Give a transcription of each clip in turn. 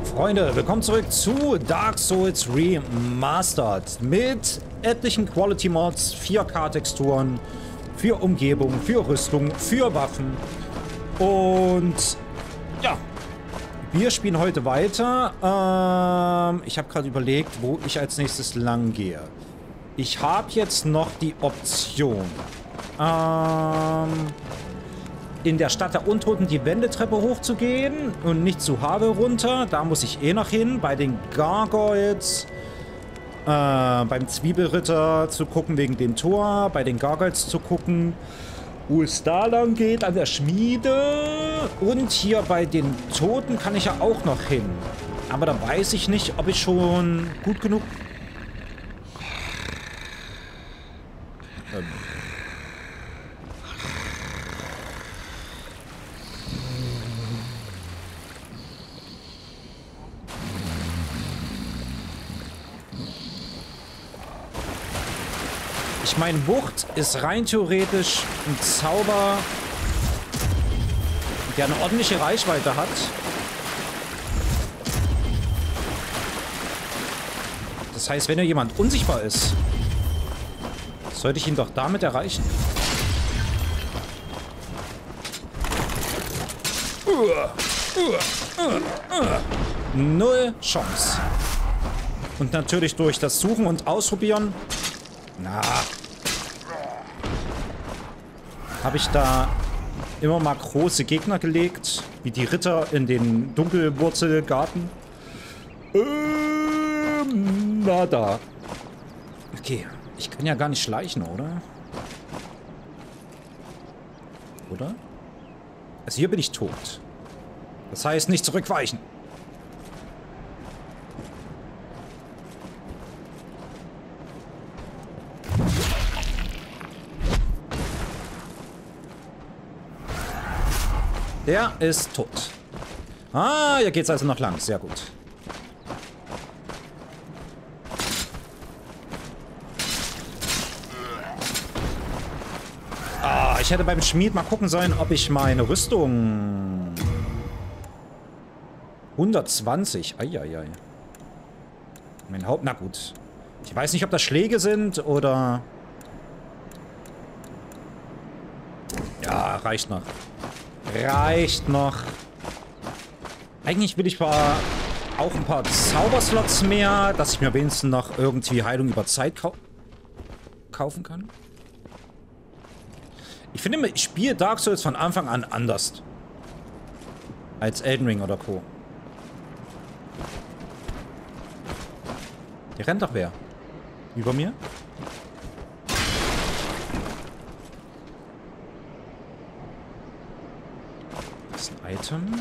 Freunde, willkommen zurück zu Dark Souls Remastered mit etlichen Quality Mods, 4K-Texturen, für Umgebung, für Rüstung, für Waffen. Und ja, wir spielen heute weiter. Ich habe gerade überlegt, wo ich als nächstes lang gehe. Ich habe jetzt noch die Option, in der Stadt der Untoten die Wendetreppe hochzugehen und nicht zu Habe runter. Da muss ich eh noch hin. Bei den Gargoyles, beim Zwiebelritter zu gucken wegen dem Tor. Bei den Gargoyles zu gucken, wo es da lang geht, an der Schmiede. Und hier bei den Toten kann ich ja auch noch hin. Aber da weiß ich nicht, ob ich schon gut genug... Ich meine, Wucht ist rein theoretisch ein Zauber, der eine ordentliche Reichweite hat. Das heißt, wenn ja jemand unsichtbar ist, sollte ich ihn doch damit erreichen. Null Chance. Und natürlich durch das Suchen und Ausprobieren. Na. Habe ich da immer mal große Gegner gelegt, wie die Ritter in den Dunkelwurzelgarten? Nada. Okay, ich kann ja gar nicht schleichen, oder? Oder? Also hier bin ich tot. Das heißt, nicht zurückweichen. Der ist tot. Ah, hier geht's also noch lang. Sehr gut. Ah, ich hätte beim Schmied mal gucken sollen, ob ich meine Rüstung... 120. Eieiei. Mein Haupt... Na gut. Ich weiß nicht, ob das Schläge sind oder... Ja, reicht noch. Reicht noch. Eigentlich will ich auch ein paar Zauberslots mehr, dass ich mir wenigstens noch irgendwie Heilung über Zeit kaufen kann. Ich finde, ich spiele Dark Souls von Anfang an anders. Als Elden Ring oder Co. Hier rennt doch wer. Über mir? Item.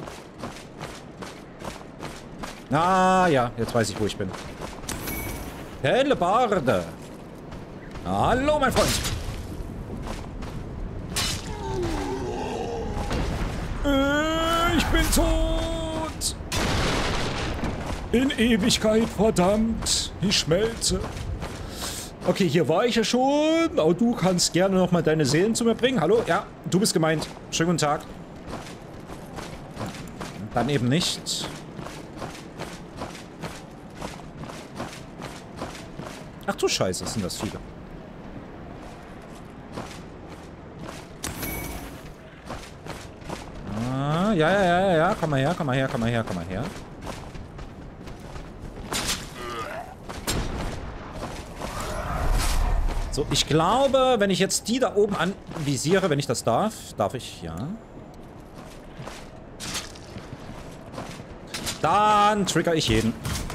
Ah, ja, jetzt weiß ich, wo ich bin. Hellebarde. Hallo, mein Freund. Ich bin tot. In Ewigkeit, verdammt. Ich schmelze. Okay, hier war ich ja schon. Aber du kannst gerne noch mal deine Seelen zu mir bringen. Hallo? Ja, du bist gemeint. Schönen guten Tag. Dann eben nicht. Ach du Scheiße, sind das viele. Ah, ja. Komm mal her. So, ich glaube, wenn ich jetzt die da oben anvisiere, wenn ich das darf, darf ich, ja. Dann trigger ich jeden.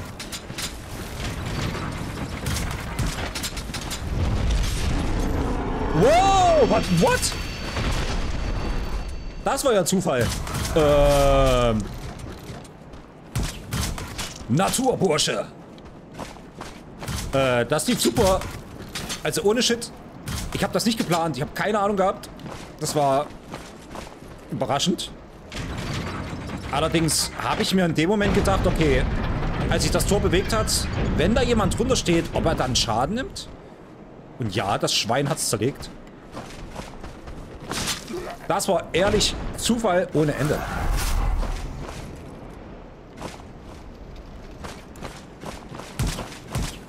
Wow, what? Das war ja Zufall. Naturbursche. Das lief super. Also ohne Shit. Ich habe das nicht geplant. Ich habe keine Ahnung gehabt. Das war überraschend. Allerdings habe ich mir in dem Moment gedacht, okay, als sich das Tor bewegt hat, wenn da jemand drunter steht, ob er dann Schaden nimmt? Und ja, das Schwein hat es zerlegt. Das war ehrlich Zufall ohne Ende.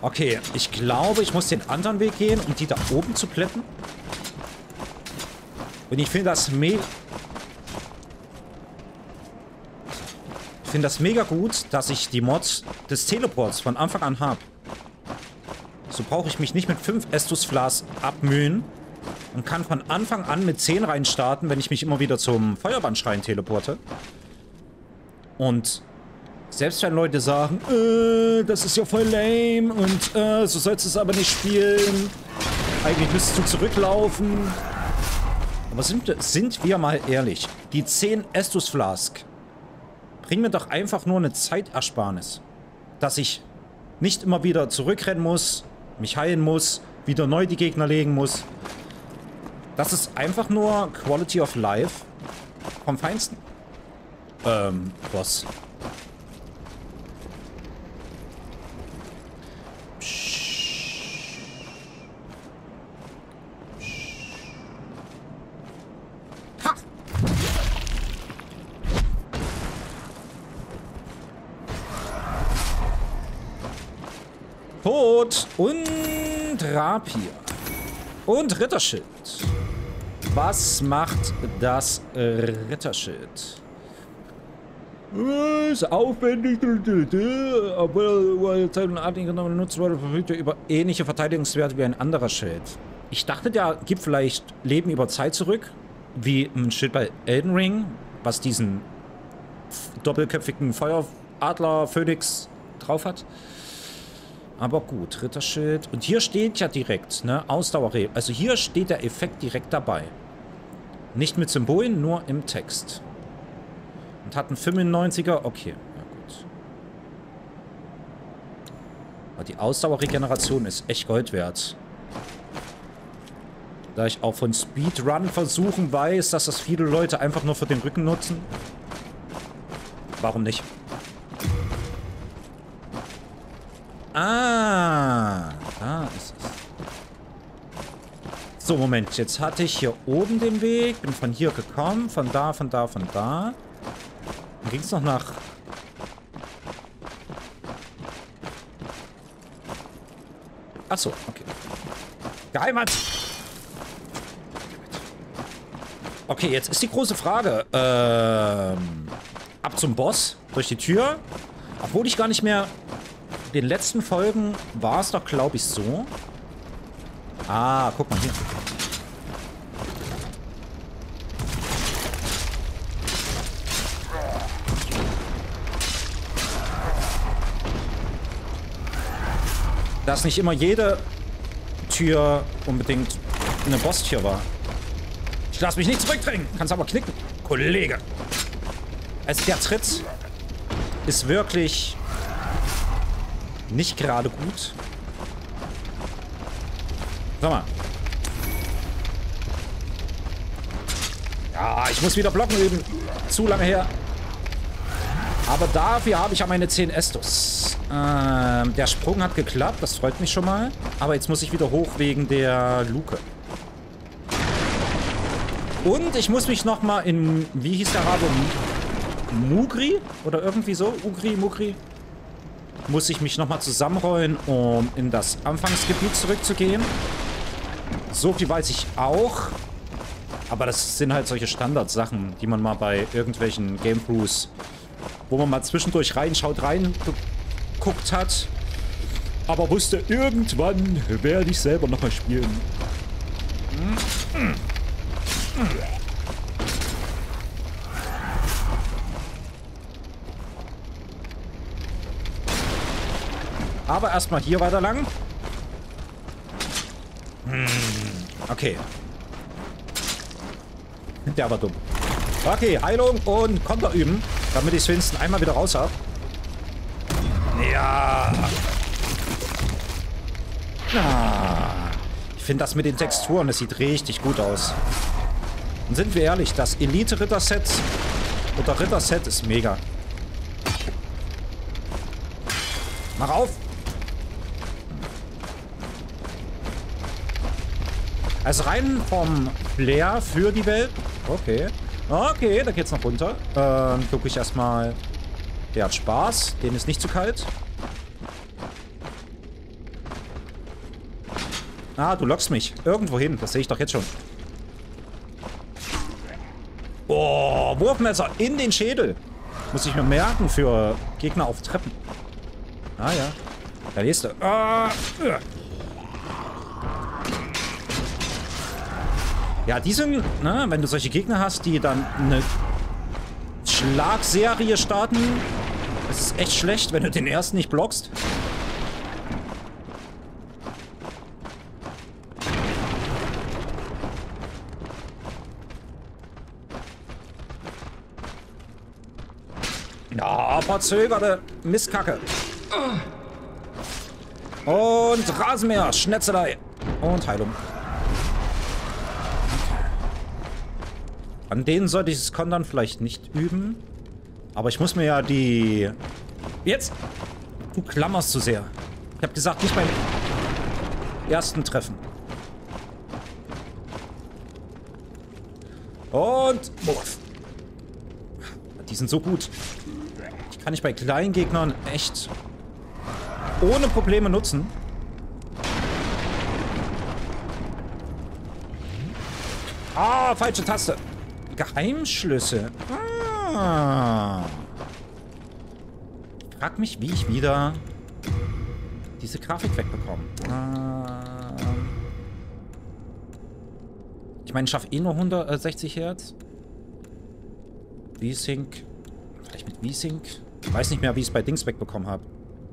Okay, ich glaube, ich muss den anderen Weg gehen, um die da oben zu plätten. Und ich finde das mega gut, dass ich die Mods des Teleports von Anfang an habe. So brauche ich mich nicht mit 5 Estus Flas abmühen und kann von Anfang an mit 10 reinstarten, wenn ich mich immer wieder zum Feuerbandschrein teleporte. Und selbst wenn Leute sagen, das ist ja voll lame und so sollst du es aber nicht spielen. Eigentlich müsstest du zurücklaufen. Aber sind wir mal ehrlich, die 10 Estus Flask bringen mir doch einfach nur eine Zeitersparnis. Dass ich nicht immer wieder zurückrennen muss, mich heilen muss, wieder neu die Gegner legen muss. Das ist einfach nur Quality of Life vom Feinsten. Was? Ha! Tod und Rapier. Und Ritterschild. Was macht das Ritterschild? Ist aufwendig, aber Zeit und Arten genommen genutzt wurde, verfügt er über ähnliche Verteidigungswerte wie ein anderer Schild. Ich dachte, der gibt vielleicht Leben über Zeit zurück, wie ein Schild bei Elden Ring, was diesen doppelköpfigen Feueradler Phönix drauf hat. Aber gut, Ritterschild. Und hier steht ja direkt, ne, Ausdauer. Also hier steht der Effekt direkt dabei. Nicht mit Symbolen, nur im Text. Und hat einen 95er. Okay, ja gut. Aber die Ausdauerregeneration ist echt Gold wert. Da ich auch von Speedrun-Versuchen weiß, dass das viele Leute einfach nur für den Rücken nutzen. Warum nicht? Ah, da ist es. So, Moment. Jetzt hatte ich hier oben den Weg. Bin von hier gekommen. Von da, von da, von da. Dann ging es noch nach... Achso, okay. Geheimat! Okay, jetzt ist die große Frage. Ab zum Boss. Durch die Tür. Obwohl ich gar nicht mehr... In den letzten Folgen war es doch, glaube ich, so. Ah, guck mal hier. Dass nicht immer jede Tür unbedingt eine Bosstür war. Ich lasse mich nicht zurückdrängen. Kannst aber knicken, Kollege. Also der Tritt ist wirklich nicht gerade gut. Sag mal. Ja, ich muss wieder blocken üben. Zu lange her. Aber dafür habe ich ja meine 10 Estus. Der Sprung hat geklappt. Das freut mich schon mal. Aber jetzt muss ich wieder hoch wegen der Luke. Und ich muss mich nochmal in... Wie hieß der Rabe? Mugri? Oder irgendwie so? Ugri, Mugri? Muss ich mich nochmal zusammenrollen, um in das Anfangsgebiet zurückzugehen. So viel weiß ich auch. Aber das sind halt solche Standardsachen, die man mal bei irgendwelchen Game-Throughs, wo man mal zwischendurch reingeguckt hat. Aber wusste, irgendwann werde ich selber nochmal spielen. Aber erstmal hier weiter lang. Okay. Der war dumm. Okay, Heilung und Konter üben, damit ich Winston einmal wieder raus habe. Ja. Ich finde das mit den Texturen, das sieht richtig gut aus. Und sind wir ehrlich, das Elite-Ritter-Set oder Ritter-Set ist mega. Mach auf! Also rein vom Flair für die Welt. Okay. Okay, da geht's noch runter. Gucke ich erstmal. Der hat Spaß. Den ist nicht zu kalt. Ah, du lockst mich. Irgendwo hin. Das sehe ich doch jetzt schon. Oh, Wurfmesser in den Schädel. Muss ich mir merken für Gegner auf Treppen. Ah ja. Da lest du. Ja, die sind, ne, wenn du solche Gegner hast, die dann eine Schlagserie starten, das ist echt schlecht, wenn du den ersten nicht blockst. Ja, verzögerte Mistkacke. Und Rasenmäher, Schnetzelei. Und Heilung. An denen sollte ich das Kontern vielleicht nicht üben. Aber ich muss mir ja die... Jetzt! Du klammerst zu sehr. Ich habe gesagt, nicht beim ersten Treffen. Und... Wurf. Die sind so gut. Die kann ich bei kleinen Gegnern echt ohne Probleme nutzen. Ah, falsche Taste. Geheimschlüssel. Ah. Ich frag mich, wie ich wieder diese Grafik wegbekomme. Ich meine, ich schaffe eh nur 160 Hertz. V-Sync. Vielleicht mit V-Sync. Ich weiß nicht mehr, wie ich es bei Dings wegbekommen habe.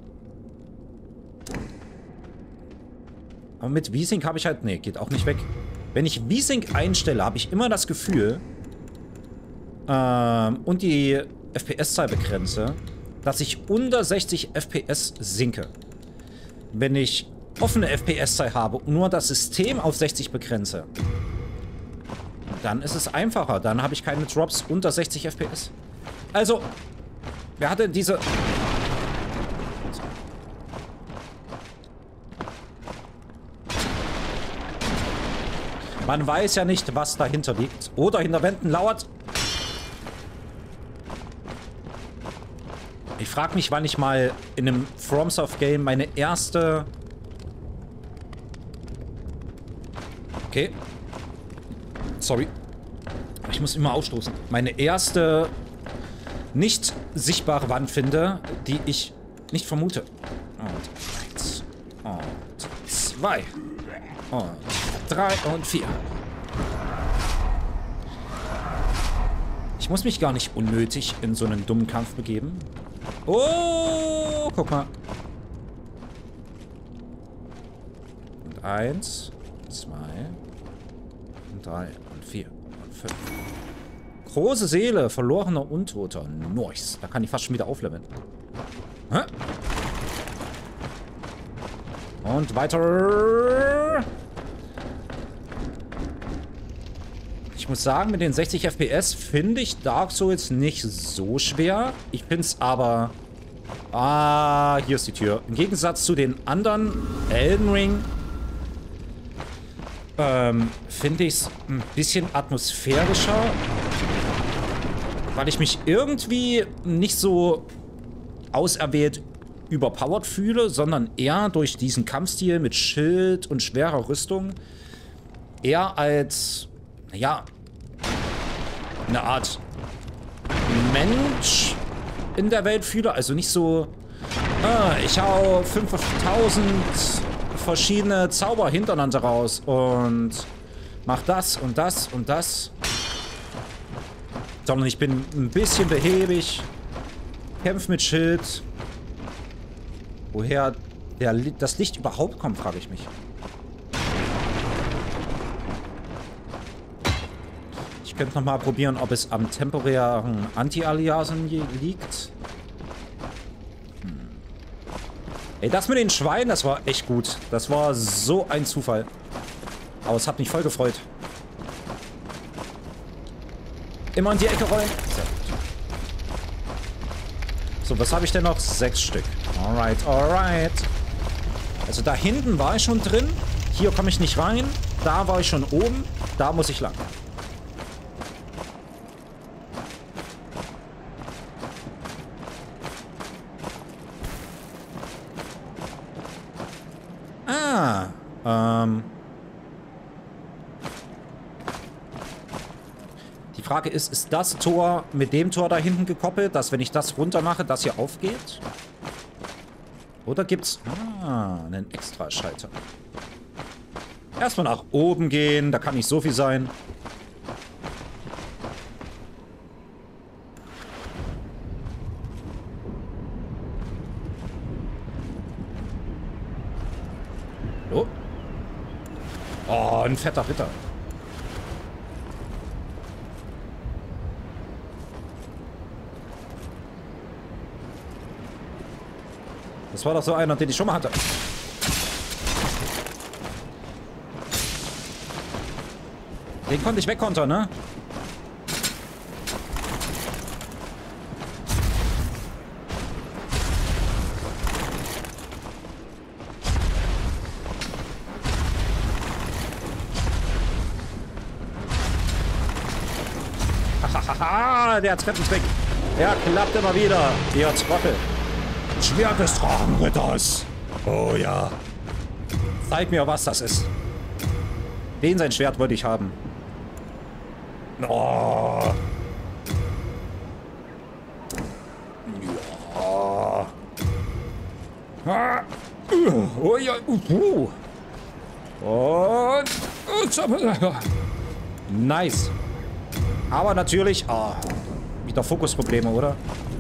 Aber mit V-Sync habe ich halt... Nee, geht auch nicht weg. Wenn ich V-Sync einstelle, habe ich immer das Gefühl und die FPS-Zahl begrenze, dass ich unter 60 FPS sinke. Wenn ich offene FPS-Zahl habe und nur das System auf 60 begrenze, dann ist es einfacher. Dann habe ich keine Drops unter 60 FPS. Also, wer hatte diese... Man weiß ja nicht, was dahinter liegt. Oder hinter Wänden lauert. Ich frage mich, wann ich mal in einem FromSoft-Game meine erste... Okay. Sorry. Ich muss immer ausstoßen. Meine erste nicht sichtbare Wand finde, die ich nicht vermute. Und 1. Und 2. Und 3 und 4. Ich muss mich gar nicht unnötig in so einen dummen Kampf begeben. Oh, guck mal. Und 1, 2, und 3 und 4 und 5. Große Seele, verlorener Untoter. Nice. Da kann ich fast schon wieder aufleveln. Hä? Und weiter. Ich muss sagen, mit den 60 FPS finde ich Dark Souls nicht so schwer. Ich finde es aber... Ah, hier ist die Tür. Im Gegensatz zu den anderen Elden Ring finde ich es ein bisschen atmosphärischer, weil ich mich irgendwie nicht so auserwählt überpowered fühle, sondern eher durch diesen Kampfstil mit Schild und schwerer Rüstung eher als, naja, eine Art Mensch in der Welt fühle. Also nicht so, ich hau 5000 verschiedene Zauber hintereinander raus und mach das und das und das. Sondern ich bin ein bisschen behäbig, kämpf mit Schild. Woher das Licht überhaupt kommt, frage ich mich. Ich könnte nochmal probieren, ob es am temporären Anti-Aliasen liegt. Ey, das mit den Schweinen, das war echt gut. Das war so ein Zufall. Aber es hat mich voll gefreut. Immer in die Ecke rollen. Sehr gut. So, was habe ich denn noch? 6 Stück. Alright, alright. Also da hinten war ich schon drin. Hier komme ich nicht rein. Da war ich schon oben. Da muss ich lang. Ah, Die Frage ist das Tor mit dem Tor da hinten gekoppelt, dass wenn ich das runter mache, das hier aufgeht? Oder gibt's einen Extraschalter? Erstmal nach oben gehen, da kann nicht so viel sein. Oh. Oh, ein fetter Ritter. Das war doch so einer, den ich schon mal hatte. Den konnte ich wegkontern, ne? Hahaha, der Treppentrick. Der klappt immer wieder. Ihr Trottel. Schwert des Drachenritters. Oh ja. Zeig mir, was das ist. Den sein Schwert wollte ich haben. Oh. Ja. Oh ja. Und. Nice. Aber natürlich. Oh, wieder Fokusprobleme, oder?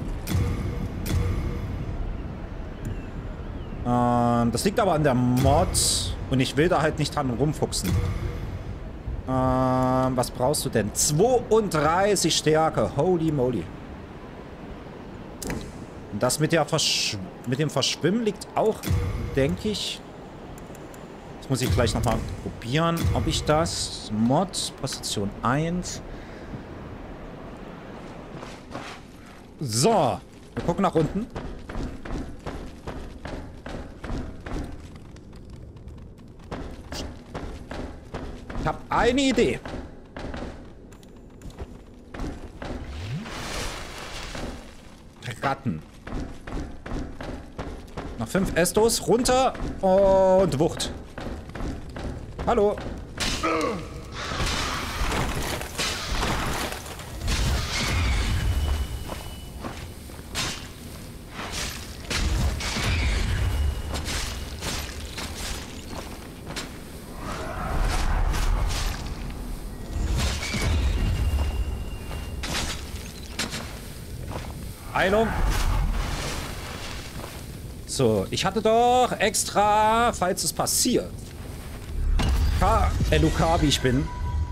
Das liegt aber an der Mod. Und ich will da halt nicht dran rumfuchsen. Was brauchst du denn? 32 Stärke. Holy moly. Und das mit dem Verschwimmen liegt auch, denke ich. Das muss ich gleich nochmal probieren, ob ich das. Mod, Position 1. So. Wir gucken nach unten. Ich habe eine Idee. Ratten. Noch 5 Estos. Runter und Wucht. Hallo. Heilung. So, ich hatte doch extra, falls es passiert. LUK, wie ich bin.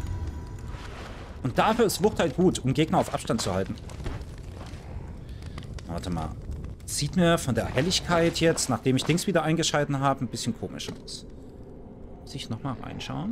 Und dafür ist Wucht halt gut, um Gegner auf Abstand zu halten. Warte mal. Sieht mir von der Helligkeit jetzt, nachdem ich Dings wieder eingeschalten habe, ein bisschen komisch aus. Muss ich nochmal reinschauen?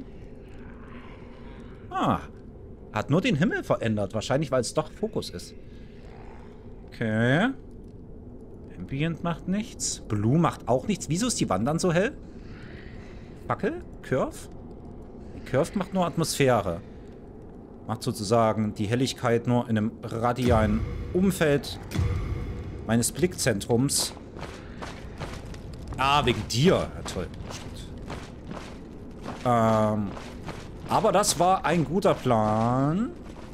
Ah. Hat nur den Himmel verändert. Wahrscheinlich, weil es doch Fokus ist. Okay. Ambient macht nichts. Blue macht auch nichts. Wieso ist die Wand dann so hell? Fackel? Curve? Curve macht nur Atmosphäre. Macht sozusagen die Helligkeit nur in einem radialen Umfeld meines Blickzentrums. Ah, wegen dir. Ja, toll. Aber das war ein guter Plan.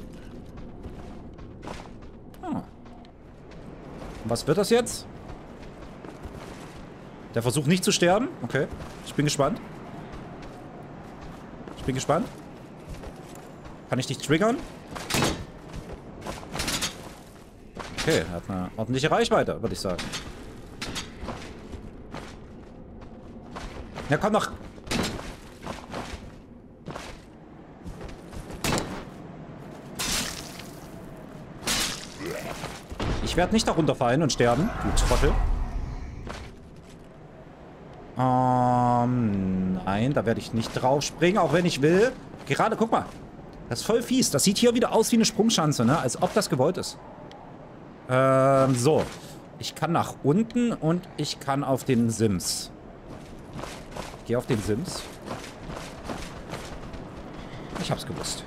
Was wird das jetzt? Der Versuch nicht zu sterben? Okay. Ich bin gespannt. Ich bin gespannt. Kann ich dich triggern? Okay, er hat eine ordentliche Reichweite, würde ich sagen. Ja, komm doch. Ich werde nicht darunter fallen und sterben, du Trottel. Nein, da werde ich nicht drauf springen, auch wenn ich will. Gerade, guck mal. Das ist voll fies. Das sieht hier wieder aus wie eine Sprungschanze, ne? Als ob das gewollt ist. So. Ich kann nach unten und ich kann auf den Sims. Ich gehe auf den Sims. Ich hab's gewusst.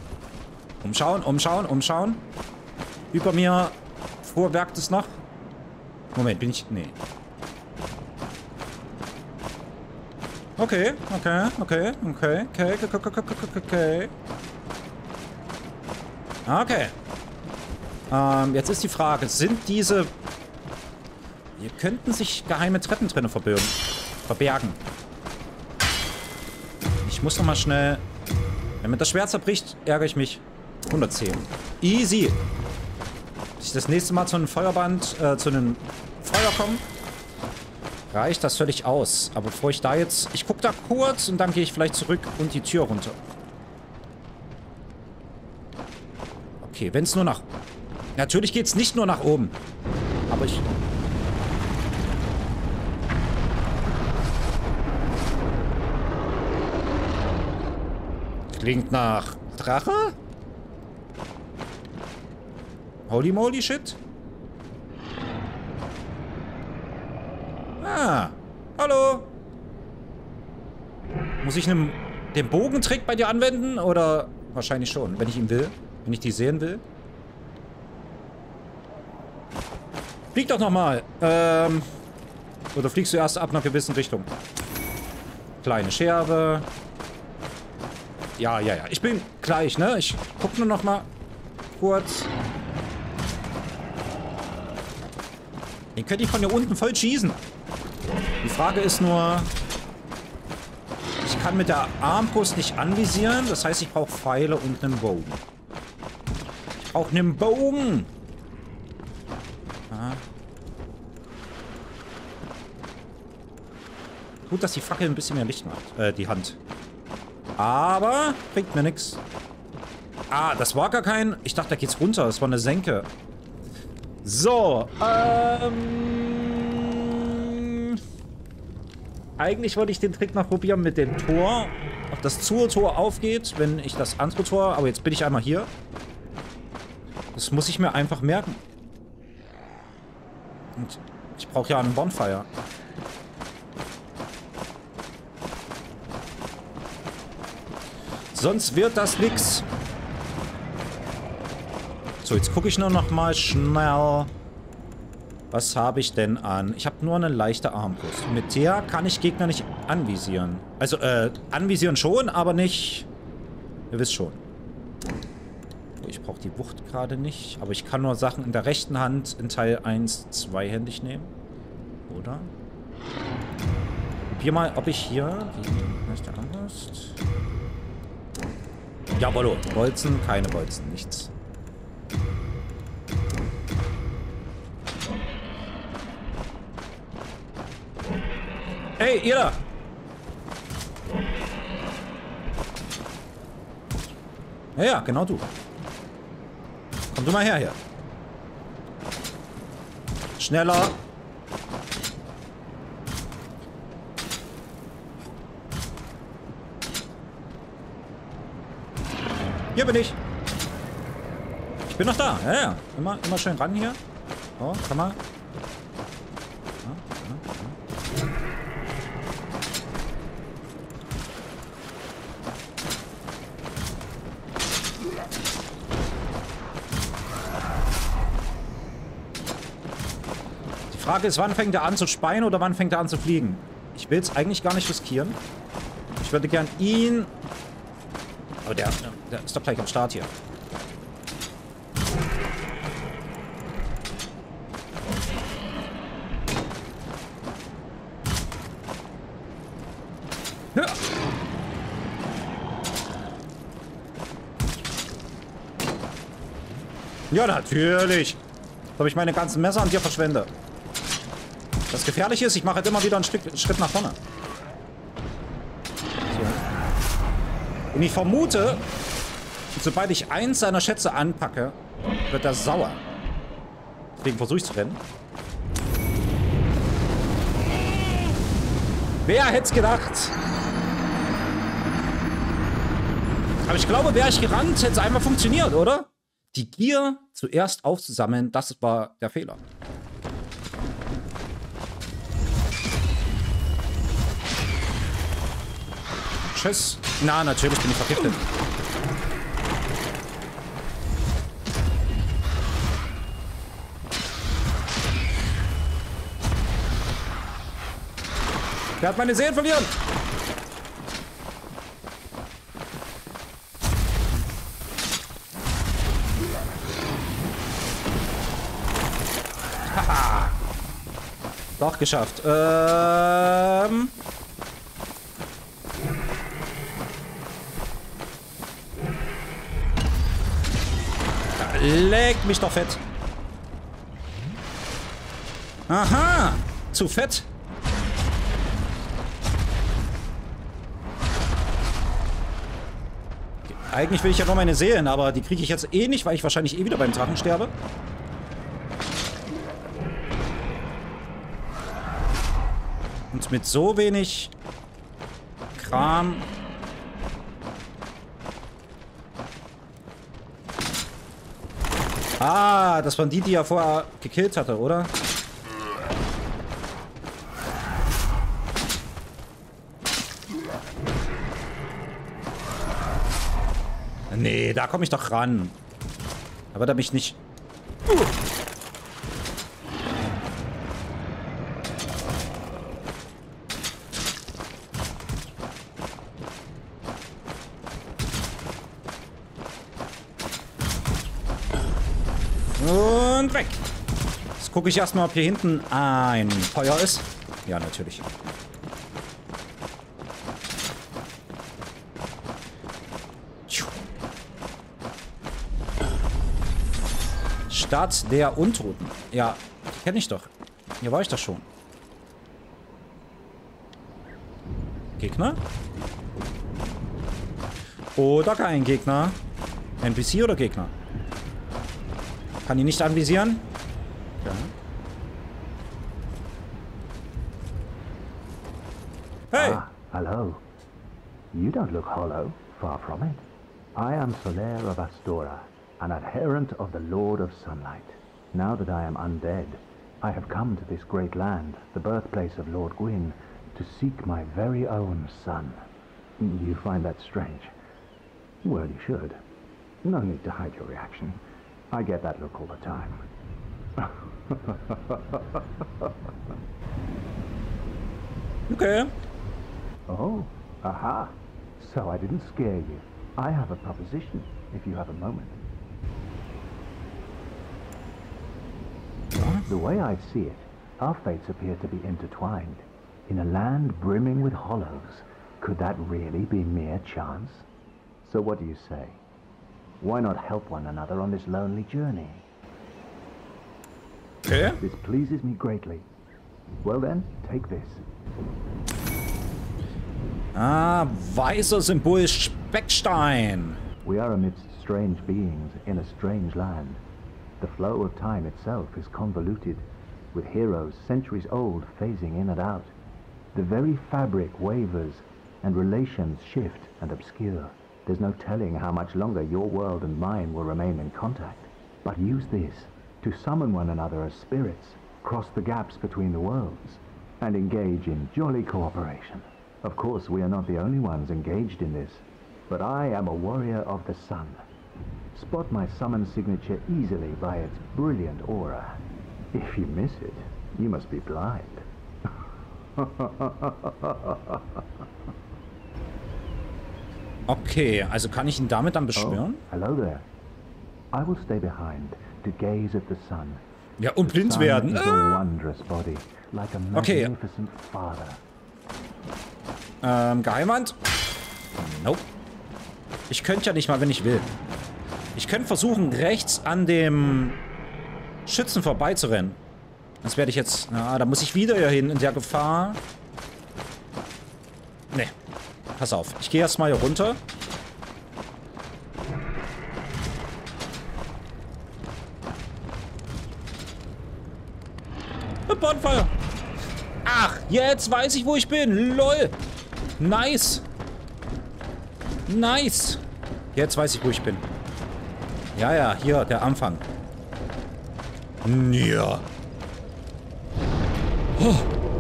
Umschauen, umschauen, umschauen. Über mir fuhrwerkt es noch. Moment, bin ich... Nee. Okay. Okay. Jetzt ist die Frage, sind diese... Hier könnten sich geheime Treppen drinnen verbergen. Ich muss nochmal schnell... Wenn mir das Schwert zerbricht, ärgere ich mich. 110. Easy. Bis ich das nächste Mal zu einem Feuerband, zu einem Feuer komme, reicht das völlig aus. Aber bevor ich da jetzt... Ich gucke da kurz und dann gehe ich vielleicht zurück und die Tür runter. Okay, wenn es nur nach... Natürlich geht es nicht nur nach oben. Aber ich... Klingt nach Drache? Holy moly shit. Ah, hallo. Muss ich den Bogentrick bei dir anwenden? Oder wahrscheinlich schon, wenn ich ihn will. Wenn ich die sehen will. Flieg doch nochmal. Oder fliegst du erst ab einer gewissen Richtung? Kleine Scherbe. Ja. Ich bin gleich, ne? Ich guck nur noch mal kurz. Den könnte ich von hier unten voll schießen. Die Frage ist nur... Ich kann mit der Armbrust nicht anvisieren. Das heißt, ich brauche Pfeile und einen Bogen. Ich brauche einen Bogen. Ah. Gut, dass die Fackel ein bisschen mehr Licht macht. Die Hand. Aber bringt mir nichts. Ah, das war gar kein... Ich dachte, da geht's runter. Das war eine Senke. So, eigentlich wollte ich den Trick noch probieren mit dem Tor. Ob das Zur-Tor aufgeht, wenn ich das andere Tor... Aber jetzt bin ich einmal hier. Das muss ich mir einfach merken. Und ich brauche ja einen Bonfire. Sonst wird das nix. So, jetzt gucke ich nur noch mal schnell. Was habe ich denn an? Ich habe nur eine leichte Armbrust. Mit der kann ich Gegner nicht anvisieren. Also, anvisieren schon, aber nicht... Ihr wisst schon. Ich brauche die Wucht gerade nicht. Aber ich kann nur Sachen in der rechten Hand in Teil 1 zweihändig nehmen. Oder? Probier mal, ob ich hier... Die leichte Armbrust... Jawollo. Bolzen, keine Bolzen, nichts. Hey, ihr da! Ja, genau du. Komm du mal her hier. Schneller. Hier bin ich. Ich bin noch da. Ja. Immer schön ran hier. Oh, kann man. Die Frage ist, wann fängt er an zu speien oder wann fängt er an zu fliegen? Ich will es eigentlich gar nicht riskieren. Ich würde gern ihn... Aber der ist doch gleich am Start hier. Ja. Ja, natürlich. Da habe ich meine ganzen Messer an dir verschwende. Das Gefährliche ist, ich mache halt immer wieder einen Schritt nach vorne. So. Und ich vermute, sobald ich eins seiner Schätze anpacke, wird er sauer. Deswegen versuche ich zu rennen. Wer hätte es gedacht? Aber ich glaube, wäre ich gerannt, hätte es einmal funktioniert, oder? Die Gier zuerst aufzusammeln, das war der Fehler. Tschüss. Na, natürlich bin ich vergiftet. Der hat meine Seelen verlieren. Haha. Doch, geschafft. Leck mich doch fett. Aha. Zu fett. Eigentlich will ich ja noch meine Seelen, aber die kriege ich jetzt eh nicht, weil ich wahrscheinlich eh wieder beim Drachen sterbe. Und mit so wenig Kram... Ah, das waren die er vorher gekillt hatte, oder? Nee, da komme ich doch ran. Aber da mich nicht... Und weg. Jetzt gucke ich erstmal, ob hier hinten ein Feuer ist. Ja, natürlich. Stadt der Untoten. Ja, die kenne ich doch. Hier war ich doch schon. Gegner? Oder kein Gegner? NPC oder Gegner? Kann ihn nicht anvisieren? Ja. Hey! Ah, hello. You don't look hollow. Far from it. I am Solaire of Astora, an adherent of the Lord of Sunlight. Now that I am undead, I have come to this great land, the birthplace of Lord Gwyn, to seek my very own son. You find that strange? Well, you should. No need to hide your reaction. I get that look all the time. Okay. Oh, aha. So I didn't scare you. I have a proposition, if you have a moment. The way I see it, our fates appear to be intertwined. In a land brimming with hollows, could that really be mere chance? So what do you say? Why not help one another on this lonely journey? Okay. This pleases me greatly. Well then, take this. Ah, weißer Symbol Speckstein. We are amidst strange beings in a strange land. The flow of time itself is convoluted, with heroes centuries old phasing in and out. The very fabric wavers, and relations shift and obscure. There's no telling how much longer your world and mine will remain in contact. But use this to summon one another as spirits, cross the gaps between the worlds, and engage in jolly cooperation. Of course, we are not the only ones engaged in this, but I am a warrior of the sun. Spot my summon signature easily by its brilliant aura. If you miss it, you must be blind. Okay, also kann ich ihn damit dann beschwören? Oh, hello there. I will stay behind to gaze at the sun. Ja, und blind werden. Is a wondrous body, like a magnificent father. Geheimhand? Nope. Ich könnte ja nicht mal, wenn ich will. Ich könnte versuchen, rechts an dem Schützen vorbeizurennen. Das werde ich jetzt... Ja, da muss ich wieder hier hin in der Gefahr. Nee. Pass auf. Ich gehe erstmal hier runter. Bonfire. Ach, jetzt weiß ich, wo ich bin. LOL. Nice. Nice. Jetzt weiß ich, wo ich bin. Ja, ja, hier, der Anfang. Ja. Oh.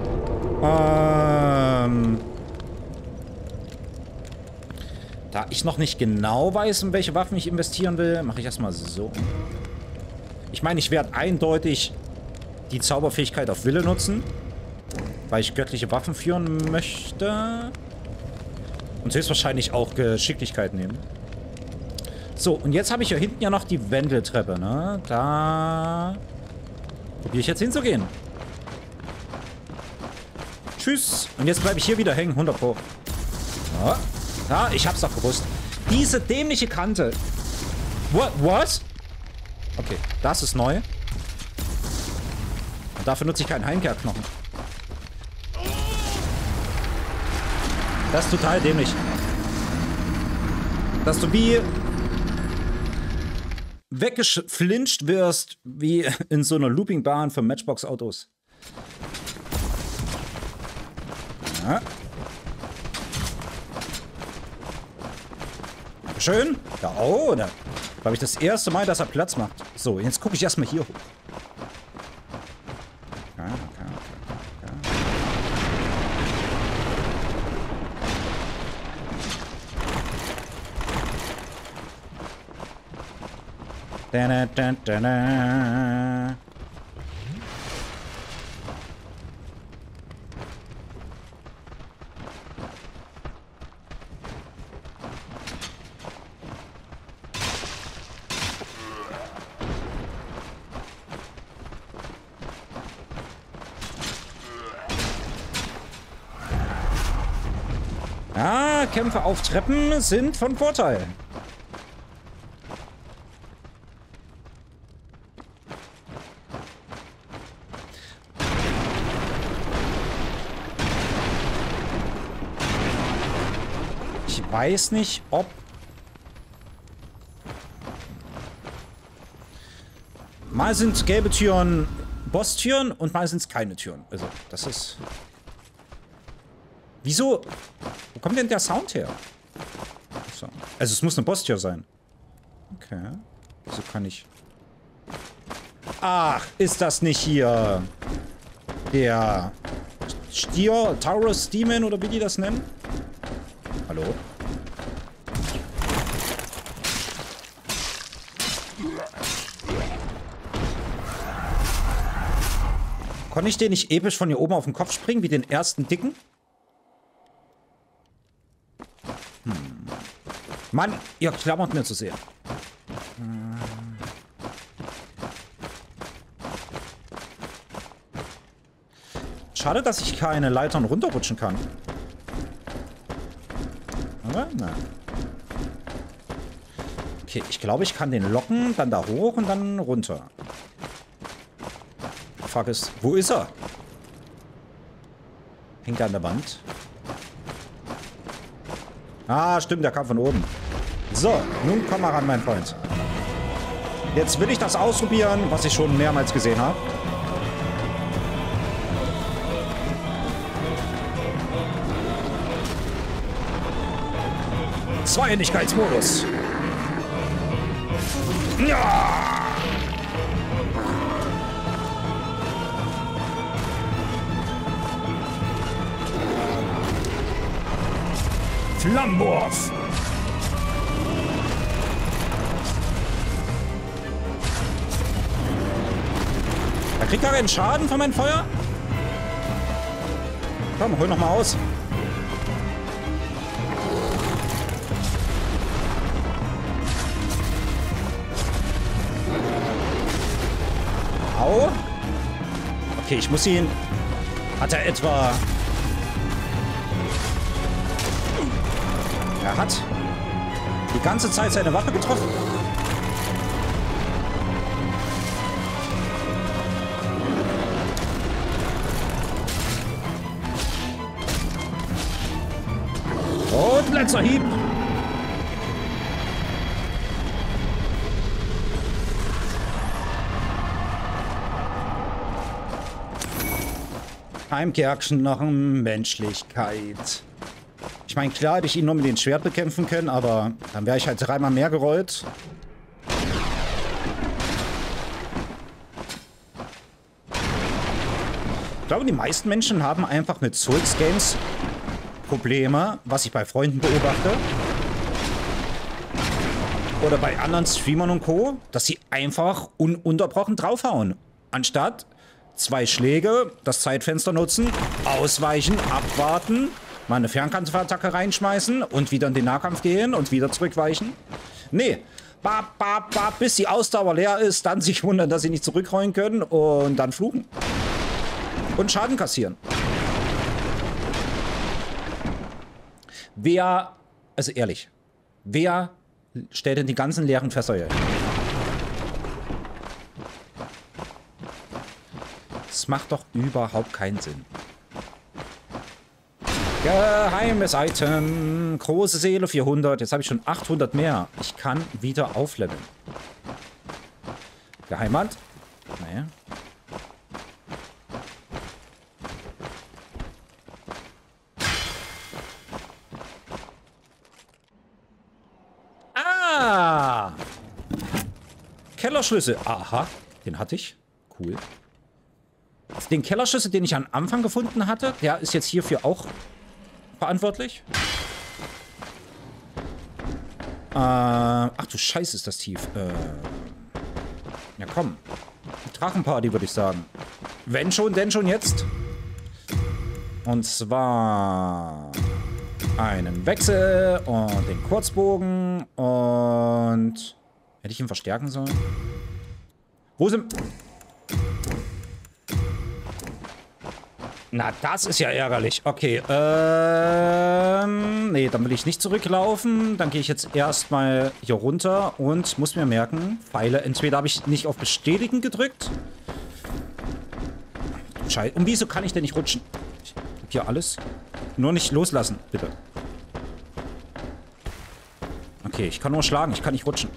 Da ich noch nicht genau weiß, in welche Waffen ich investieren will, mache ich erstmal so. Ich meine, ich werde eindeutig die Zauberfähigkeit auf Wille nutzen. Weil ich göttliche Waffen führen möchte. Und höchstwahrscheinlich auch Geschicklichkeit nehmen. So, und jetzt habe ich hier hinten ja noch die Wendeltreppe, ne? Da probiere ich jetzt hinzugehen. Tschüss. Und jetzt bleibe ich hier wieder hängen, 100 Pro. Ja. Ja, ich hab's doch gewusst. Diese dämliche Kante. What? Okay, das ist neu. Und dafür nutze ich keinen Heimkehrknochen. Das ist total dämlich. Dass du wie weggeflincht wirst, wie in so einer Loopingbahn für Matchbox-Autos. Ja. Schön. Ja, oh, da glaube ich das erste Mal, dass er Platz macht. So, jetzt gucke ich erstmal hier hoch. Okay. Da. Ja, Kämpfe auf Treppen sind von Vorteil. Ich weiß nicht, ob... Mal sind gelbe Türen Boss-Türen und mal sind es keine Türen. Also, das ist... Wieso? Wo kommt denn der Sound her? So. Also es muss eine Boss-Tür sein. Okay. Wieso kann ich... Ach, ist das nicht hier der Stier, Taurus Demon oder wie die das nennen? Hallo? Konnte ich den nicht episch von hier oben auf den Kopf springen, wie den ersten Dicken? Mann, ihr klammert mir zu sehr. Schade, dass ich keine Leitern runterrutschen kann. Aber, na. Okay, ich glaube, ich kann den locken, dann da hoch und dann runter. Fuck ist. Wo ist er? Hängt er an der Wand? Ah, stimmt, der kam von oben. So, nun komm mal ran, mein Freund. Jetzt will ich das ausprobieren, was ich schon mehrmals gesehen habe. Zweiendigkeitsmodus. Ja! Flammenwurf. Da kriegt er einen Schaden von meinem Feuer? Komm, hol noch mal aus. Au. Okay, ich muss ihn... Hat er etwa... Er hat die ganze Zeit seine Waffe getroffen. Und letzter Hieb. Heimkehrknochen, Menschlichkeit. Ich meine, klar hätte ich ihn nur mit dem Schwert bekämpfen können, aber dann wäre ich halt 3-mal mehr gerollt. Ich glaube, die meisten Menschen haben einfach mit Souls-Games Probleme, was ich bei Freunden beobachte. Oder bei anderen Streamern und Co., dass sie einfach ununterbrochen draufhauen. Anstatt 2 Schläge, das Zeitfenster nutzen, ausweichen, abwarten, mal eine Fernkampfattacke reinschmeißen und wieder in den Nahkampf gehen und wieder zurückweichen. Nee, bis die Ausdauer leer ist, dann sich wundern, dass sie nicht zurückrollen können und dann fluchen. Und Schaden kassieren. Wer, also ehrlich, wer stellt denn die ganzen leeren Fässer hier hin? Das macht doch überhaupt keinen Sinn. Geheimes Item. Große Seele 400. Jetzt habe ich schon 800 mehr. Ich kann wieder aufleveln. Geheimat? Naja. Ah! Kellerschlüssel. Aha. Den hatte ich. Cool. Den Kellerschlüssel, den ich am Anfang gefunden hatte, der ist jetzt hierfür auch verantwortlich. Ach du Scheiße, ist das tief. Ja komm. Drachenparty, würde ich sagen. Wenn schon, denn schon jetzt. Und zwar einen Wechsel und den Kurzbogen und... Hätte ich ihn verstärken sollen? Wo sind... Na, das ist ja ärgerlich. Okay, nee, dann will ich nicht zurücklaufen. Dann gehe ich jetzt erstmal hier runter und muss mir merken, Pfeile, entweder habe ich nicht auf Bestätigen gedrückt. Scheiße. Und wieso kann ich denn nicht rutschen? Ich hab hier alles. Nur nicht loslassen, bitte. Okay, ich kann nur schlagen, ich kann nicht rutschen.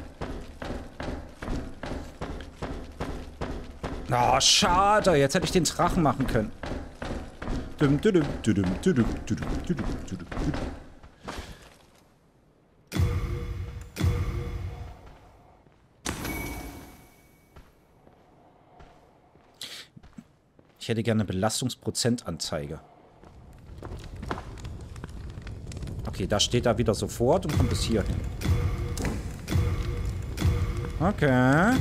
Oh, schade. Jetzt hätte ich den Drachen machen können. Ich hätte gerne eine Belastungsprozentanzeige. Okay, da steht er wieder sofort und kommt bis hier hin. Okay.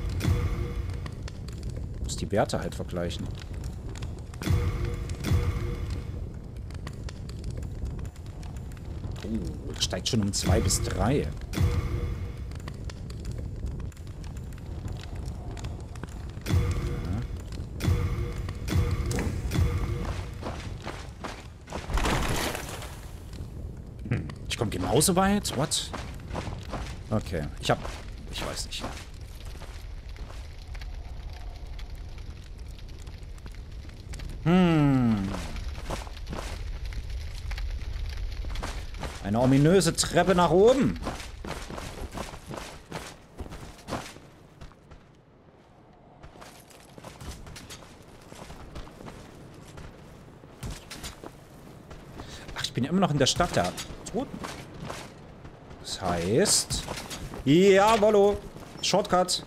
Ich muss die Werte halt vergleichen. Das steigt schon um 2 bis 3. Ich komme genauso weit? What? Okay. Ich weiß nicht. Eine ominöse Treppe nach oben. Ach, ich bin ja immer noch in der Stadt der Toten. Das heißt... Jawollo. Shortcut.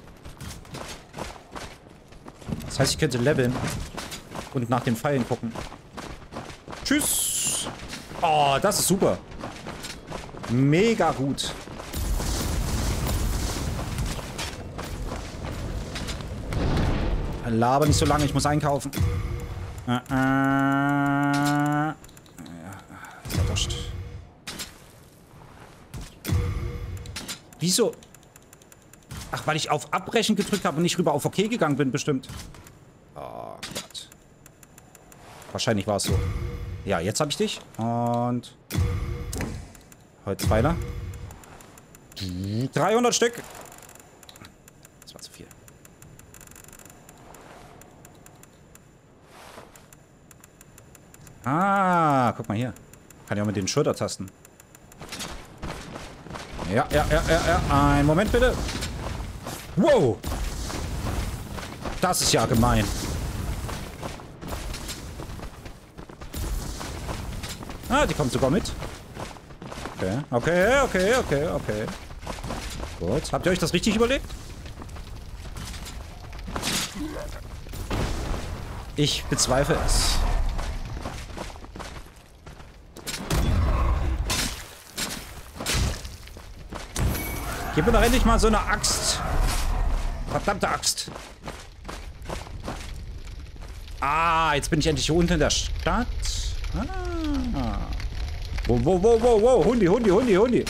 Das heißt, ich könnte leveln. Und nach den Pfeilen gucken. Tschüss. Oh, das ist super. Mega gut. Laber nicht so lange, ich muss einkaufen. Ja, ist ja wurscht. Wieso? Ach, weil ich auf Abbrechen gedrückt habe und nicht rüber auf OK gegangen bin, bestimmt. Oh Gott. Wahrscheinlich war es so. Ja, jetzt habe ich dich. Und... Holzpfeiler. 300 Stück. Das war zu viel. Ah, guck mal hier. Kann ja auch mit den Schultertasten. Ja. Einen Moment bitte. Wow. Das ist ja gemein. Ah, die kommt sogar mit. Okay. Gut. Habt ihr euch das richtig überlegt? Ich bezweifle es. Gib mir doch endlich mal so eine Axt. Verdammte Axt. Ah, jetzt bin ich endlich hier unten in der Stadt. Ah. Wow. Hundi.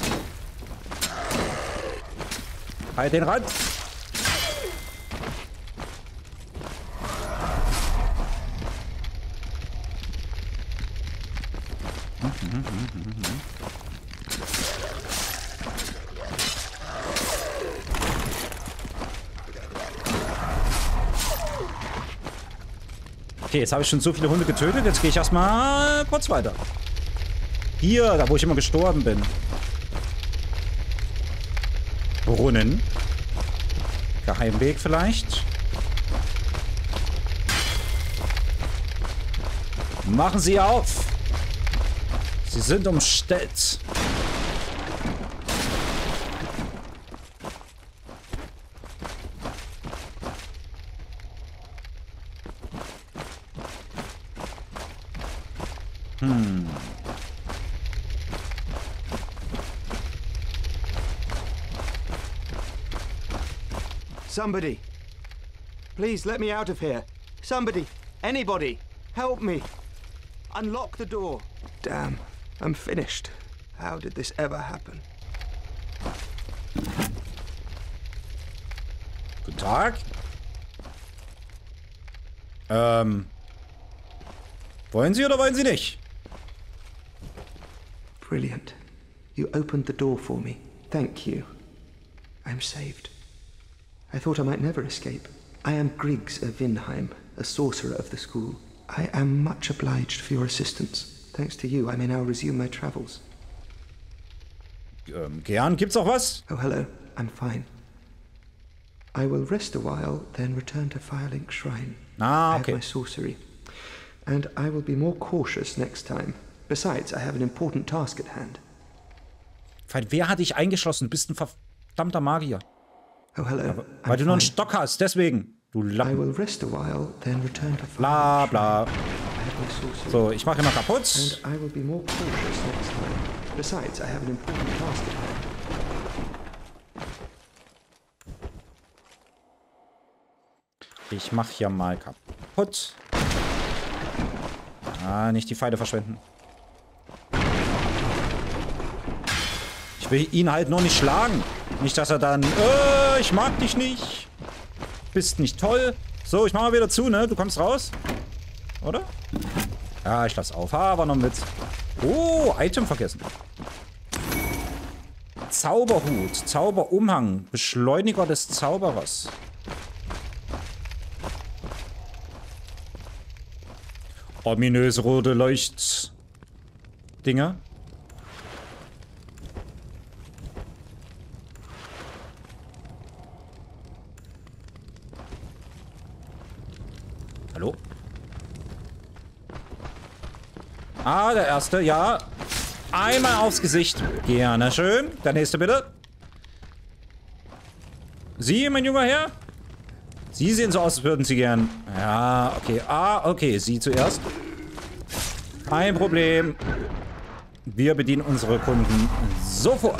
Halt den Rand. Okay, jetzt habe ich schon so viele Hunde getötet. Jetzt gehe ich erstmal kurz weiter. Hier, da wo ich immer gestorben bin. Brunnen. Geheimweg vielleicht. Machen Sie auf. Sie sind umstellt. Somebody. Please let me out of here. Somebody. Anybody. Help me. Unlock the door. Damn. I'm finished. How did this ever happen? Guten Tag. Wollen Sie oder wollen Sie nicht? Brilliant. You opened the door for me. Thank you. I'm saved. I thought I might never escape. I am Griggs of Vinheim, a sorcerer of the school. I am much obliged for your assistance. Thanks to you, I may now resume my travels. Gern. Gibt's auch was? Oh, hello. I'm fine. I will rest a while, then return to Firelink Shrine. Ah, I okay. have my sorcery. And I will be more cautious next time. Besides, I have an important task at hand. Wer hat dich eingeschlossen? Du bist ein verdammter Magier. Oh, hello. Weil du nur einen Stock hast, deswegen. Du I Lappen. will rest a while, then return to Bla, Firelink bla. Shrine. I have my sorcery. So, ich mache immer kaputt. And I will be more cautious next time. Besides, I have an important task at hand. Ich mache hier mal kaputt. Ah, nicht die Pfeile verschwenden. Ich will ihn halt nur nicht schlagen. Nicht, dass er dann... ich mag dich nicht. Bist nicht toll. So, ich mach mal wieder zu, ne? Du kommst raus. Oder? Ja, ich lass auf. Aber noch mit. Oh, Item vergessen. Zauberhut. Zauberumhang. Beschleuniger des Zauberers. Ominöse rote Leuchtdinger. Hallo? Ah, der erste, ja. Einmal aufs Gesicht. Gerne schön. Der nächste bitte. Sie, mein junger Herr? Sie sehen so aus, als würden Sie gern... Ja, okay. Ah, okay. Sie zuerst. Kein Problem. Wir bedienen unsere Kunden sofort.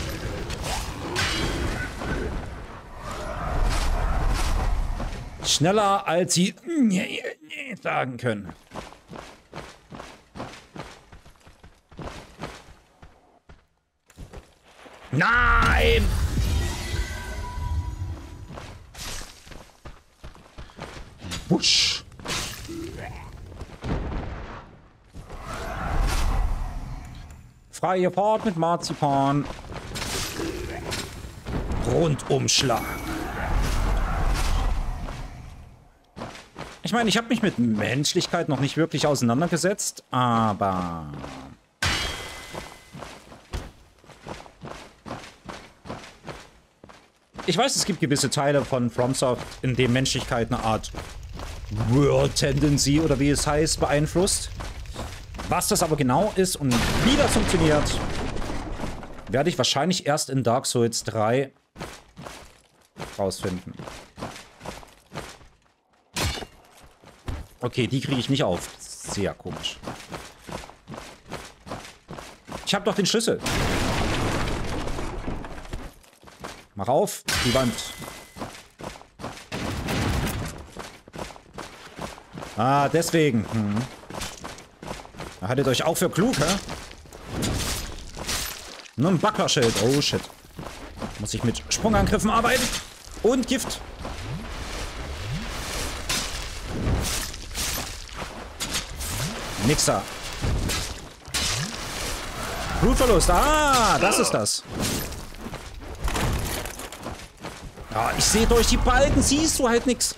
Schneller, als Sie sagen können. Nein! Wusch. Freie Fahrt mit Marzipan. Rundumschlag. Ich meine, ich habe mich mit Menschlichkeit noch nicht wirklich auseinandergesetzt, aber... Ich weiß, es gibt gewisse Teile von FromSoft, in denen Menschlichkeit eine Art World Tendency oder wie es heißt, beeinflusst. Was das aber genau ist und wie das funktioniert, werde ich wahrscheinlich erst in Dark Souls 3 rausfinden. Okay, die kriege ich nicht auf. Sehr komisch. Ich habe doch den Schlüssel. Mach auf, die Wand. Ah, deswegen. Da haltet euch auch für klug, hä? Nur ein Bucklerschild. Oh, shit. Muss ich mit Sprungangriffen arbeiten. Und Gift. Nix da. Blutverlust. Ah, das ist das. Ja, ich sehe durch die Balken. Siehst du halt nix.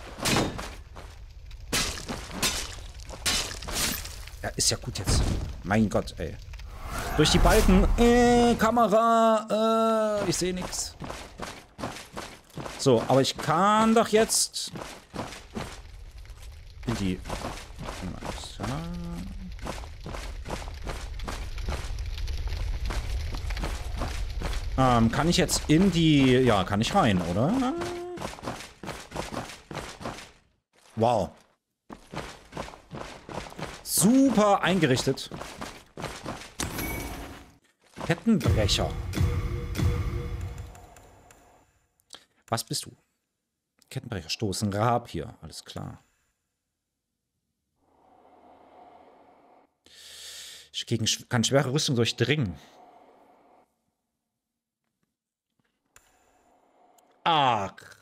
Ja, ist ja gut jetzt. Mein Gott, ey. Durch die Balken. Kamera. Ich sehe nichts. So, aber ich kann doch jetzt in die... kann ich jetzt in die... Ja, kann ich rein, oder? Wow. Super eingerichtet. Kettenbrecher. Was bist du? Kettenbrecher stoßen. Rapier. Alles klar. Ich kann schwere Rüstung durchdringen. Arg.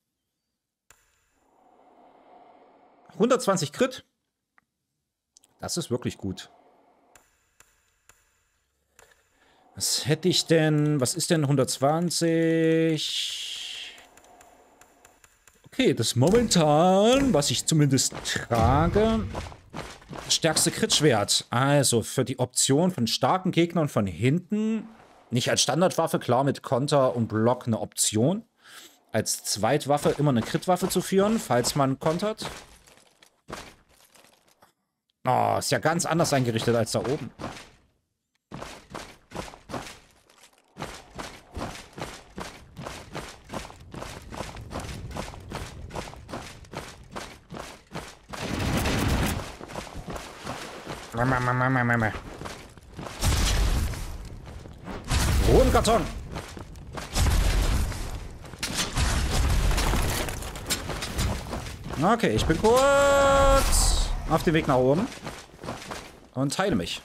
120 Crit. Das ist wirklich gut. Was hätte ich denn? Was ist denn 120? Okay, das momentan, was ich zumindest trage, das stärkste Crit-Schwert. Also für die Option von starken Gegnern von hinten, nicht als Standardwaffe, klar mit Konter und Block eine Option. Als Zweitwaffe immer eine Crit-Waffe zu führen, falls man kontert. Oh, ist ja ganz anders eingerichtet als da oben. Hohen Karton. Okay, ich bin kurz auf dem Weg nach oben und heile mich.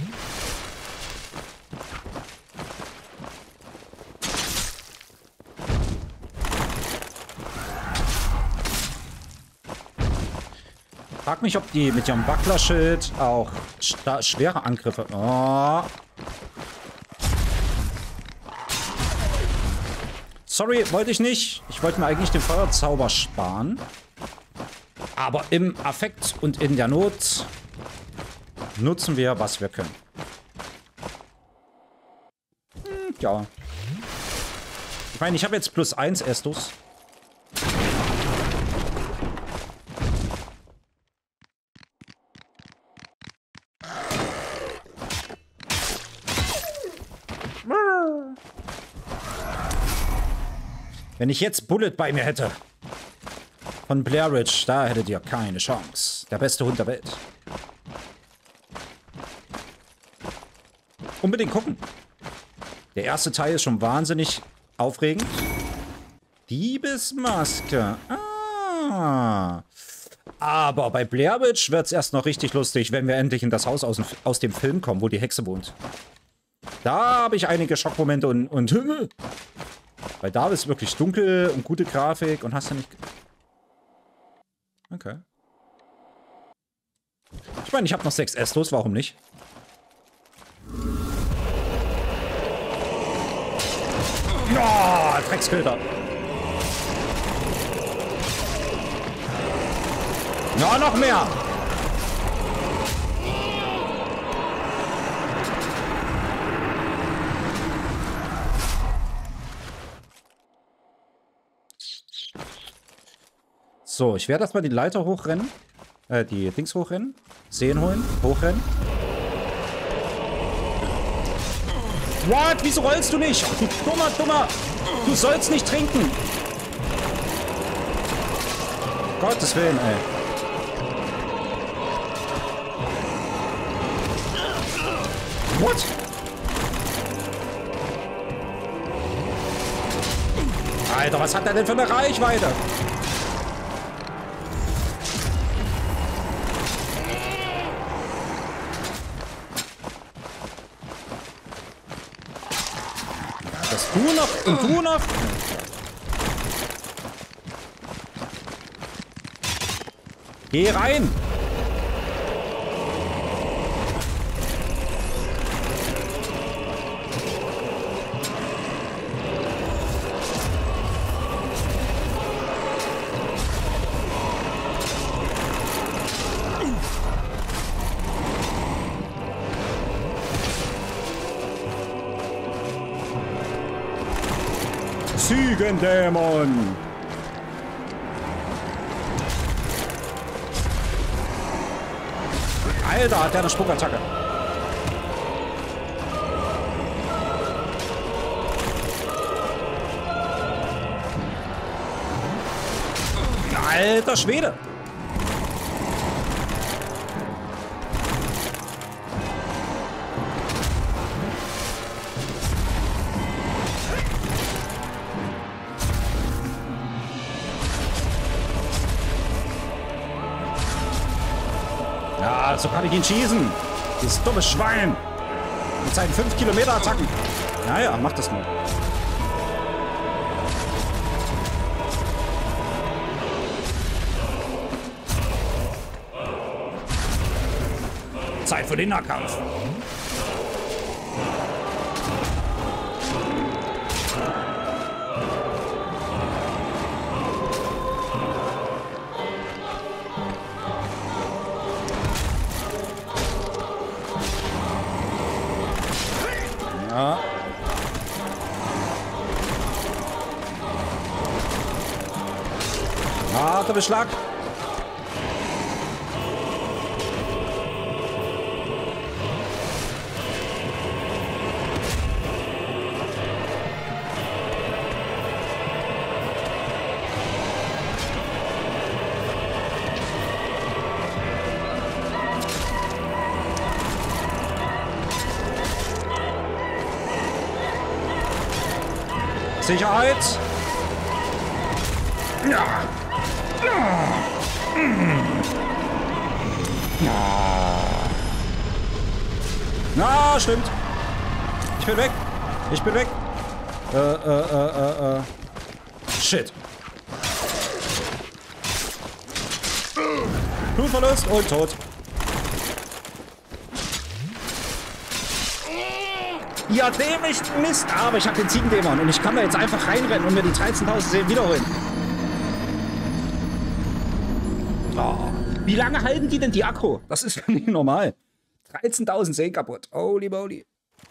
Frag mich, ob die mit ihrem Bucklerschild auch schwere Angriffe... Oh. Sorry, wollte ich nicht. Ich wollte mir eigentlich den Feuerzauber sparen. Aber im Affekt und in der Not nutzen wir, was wir können. Ja. Ich meine, ich habe jetzt +1 Estus. Wenn ich jetzt Bullet bei mir hätte. Von Blair Ridge, da hättet ihr keine Chance. Der beste Hund der Welt. Unbedingt gucken. Der erste Teil ist schon wahnsinnig aufregend. Diebesmaske. Ah. Aber bei Blair Ridge wird es erst noch richtig lustig, wenn wir endlich in das Haus aus dem Film kommen, wo die Hexe wohnt. Da habe ich einige Schockmomente und weil da ist wirklich dunkel und gute Grafik und hast du nicht... Okay. Ich meine, ich habe noch 6 Estos, warum nicht? Oh, Drecksköter. Ja, noch mehr. So, ich werde erstmal die Leiter hochrennen. Die Dings hochrennen. Sehen holen. Hochrennen. What? Wieso rollst du nicht? Du dummer. Du sollst nicht trinken. Gottes Willen, ey. What? Alter, was hat er denn für eine Reichweite? noch und du noch. Geh rein. Ziegendämon! Alter, hat der eine Spuckattacke. Alter Schwede! Ja, so kann ich ihn schießen. Dieses dumme Schwein. Mit seinen 5 Kilometer Attacken. Naja, mach das mal. Zeit für den Nahkampf. Ja. Harter Beschlag. Sicherheit. Ja. Na, stimmt. Ich bin weg. Ich bin weg. Shit. Blutverlust und tot. Ja, dämlich, Mist. Aber ich habe den Ziegendämon und ich kann da jetzt einfach reinrennen und mir die 13.000 Seelen wiederholen. Oh. Wie lange halten die denn die Akku? Das ist nicht normal. 13.000 Seelen kaputt. Holy moly.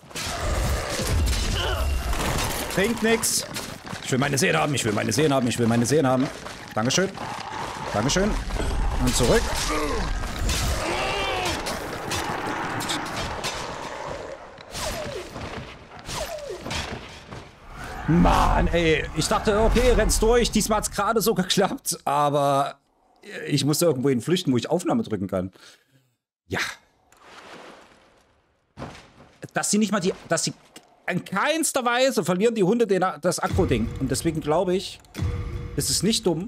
Bringt nix. Ich will meine Seelen haben, ich will meine Seelen haben, ich will meine Seelen haben. Dankeschön. Dankeschön. Und zurück. Mann, ey. Ich dachte, okay, rennst durch. Diesmal hat es gerade so geklappt. Aber ich musste irgendwo hin flüchten, wo ich Aufnahme drücken kann. Ja. Dass sie nicht mal die... Dass sie in keinster Weise verlieren die Hunde das Aggro-Ding. Und deswegen glaube ich, ist es nicht dumm,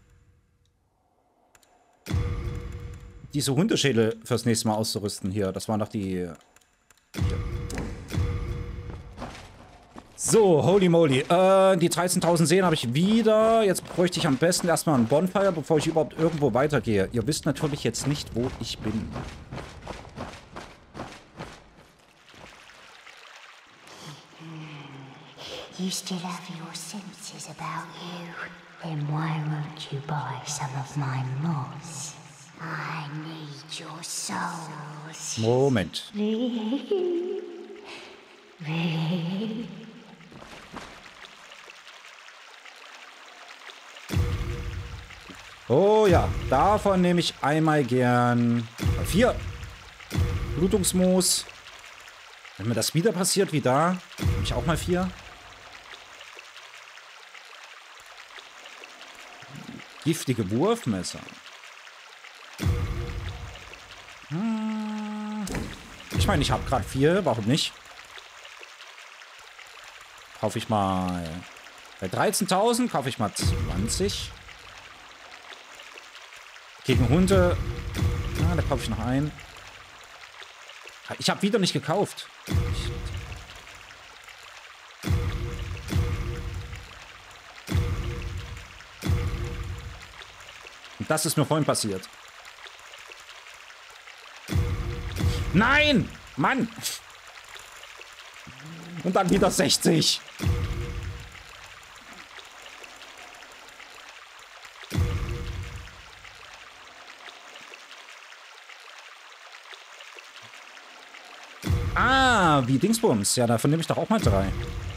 diese Hundeschädel fürs nächste Mal auszurüsten. Hier, das waren doch die... So, holy moly. Die 13.000 Seelen habe ich wieder. Jetzt bräuchte ich am besten erstmal einen Bonfire, bevor ich überhaupt irgendwo weitergehe. Ihr wisst natürlich jetzt nicht, wo ich bin. You still have your senses about you. Then why won't you buy some of my moss? I need your souls. Moment. Oh ja, davon nehme ich einmal gern 4 Blutungsmoos. Wenn mir das wieder passiert wie da, nehme ich auch mal 4. Giftige Wurfmesser. Ich meine, ich habe gerade 4, warum nicht? Kaufe ich mal... Bei 13.000 kaufe ich mal 20. Gegen Hunde... Ah, da kaufe ich noch einen. Ich habe wieder nicht gekauft. Und das ist mir vorhin passiert. Nein! Mann! Und dann wieder 60. Ah, wie Dingsbums. Ja, davon nehme ich doch auch mal 3.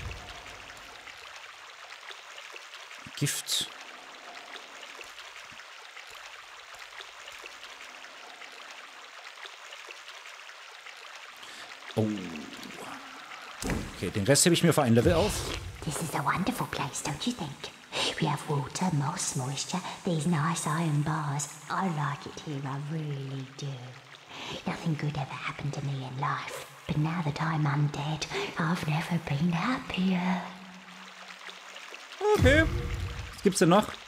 Gift. Oh. Okay, den Rest hebe ich mir für ein Level auf. This is a wonderful place, don't you think? We have water, moss, moisture, these nice iron bars. I like it here, I really do. Nothing good ever happened to me in life, but now that I'm undead, I've never been happier. Okay. Was gibt's denn noch?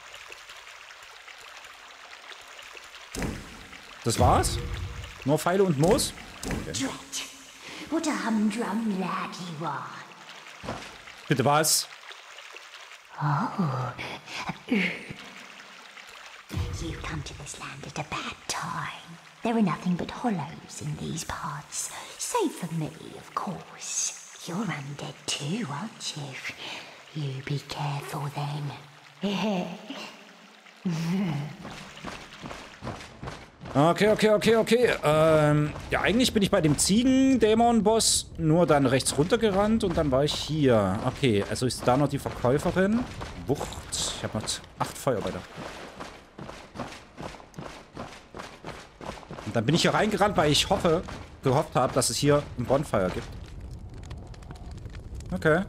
Das war's? Nur Pfeile und Moos? Okay. Drat, what a humdrum lad you are. Bitte was? Oh. You come to this land at a bad time. There are nothing but hollows in these parts. Save for me, of course. You're undead too, aren't you? You be careful then. Okay. Ja, eigentlich bin ich bei dem Ziegendämon-Boss nur dann rechts runtergerannt und dann war ich hier. Okay, also ist da noch die Verkäuferin. Wucht. Ich habe noch 8 Feuerbälle. Und dann bin ich hier reingerannt, weil ich gehofft habe, dass es hier ein Bonfire gibt. Okay.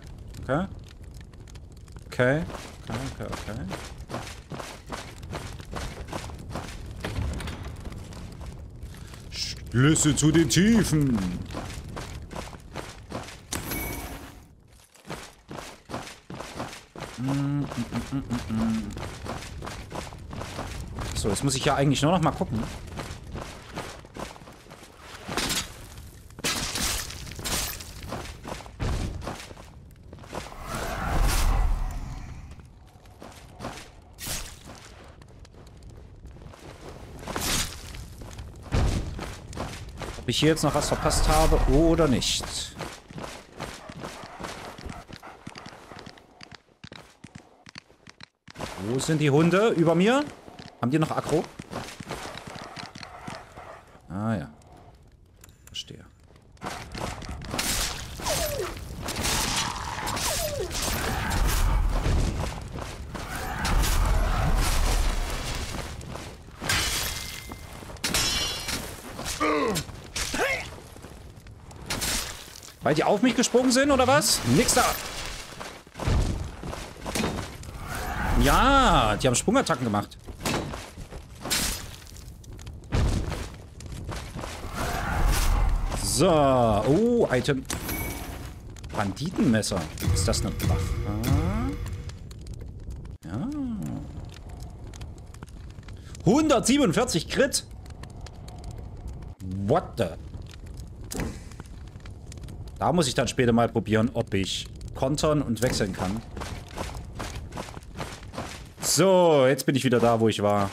Schlüsse zu den Tiefen. So, jetzt muss ich ja eigentlich nur noch mal gucken. Ob ich hier jetzt noch was verpasst habe oder nicht. Wo sind die Hunde? Über mir? Haben die noch Aggro? Ah ja. Verstehe. Weil die auf mich gesprungen sind, oder was? Nix da. Ja, die haben Sprungattacken gemacht. So. Oh, Item. Banditenmesser. Ist das eine Waffe? Ja. 147 Crit. What the? Da muss ich dann später mal probieren, ob ich kontern und wechseln kann. So, jetzt bin ich wieder da, wo ich war.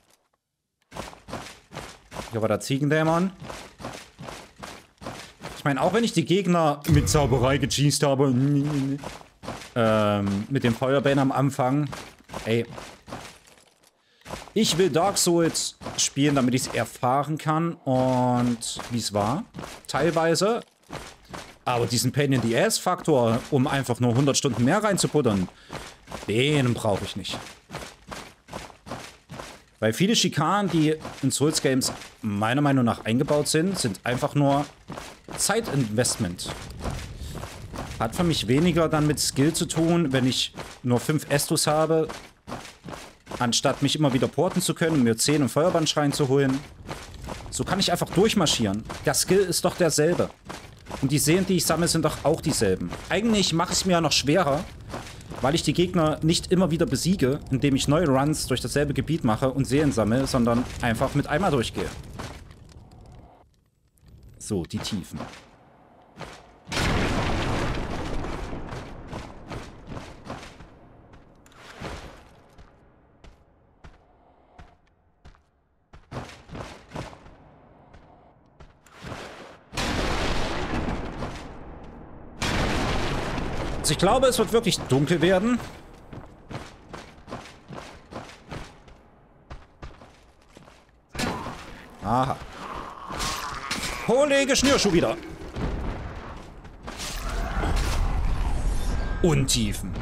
Hier war der Ziegendämon. Ich meine, auch wenn ich die Gegner mit Zauberei gecheased habe, mit dem Feuerbären am Anfang, ey. Ich will Dark Souls spielen, damit ich es erfahren kann und wie es war. Teilweise. Aber diesen Pain in the Ass Faktor, um einfach nur 100 Stunden mehr reinzubuttern, den brauche ich nicht. Weil viele Schikanen, die in Souls Games meiner Meinung nach eingebaut sind, sind einfach nur Zeitinvestment. Hat für mich weniger dann mit Skill zu tun, wenn ich nur 5 Estus habe, anstatt mich immer wieder porten zu können und mir 10 im Feuerbandschrein zu holen. So kann ich einfach durchmarschieren. Der Skill ist doch derselbe. Und die Seelen, die ich sammle, sind doch auch dieselben. Eigentlich mache ich es mir ja noch schwerer, weil ich die Gegner nicht immer wieder besiege, indem ich neue Runs durch dasselbe Gebiet mache und Seelen sammle, sondern einfach mit einmal durchgehe. So, die Tiefen. Also ich glaube, es wird wirklich dunkel werden. Aha. Kollege Schnürschuh wieder. Untiefen.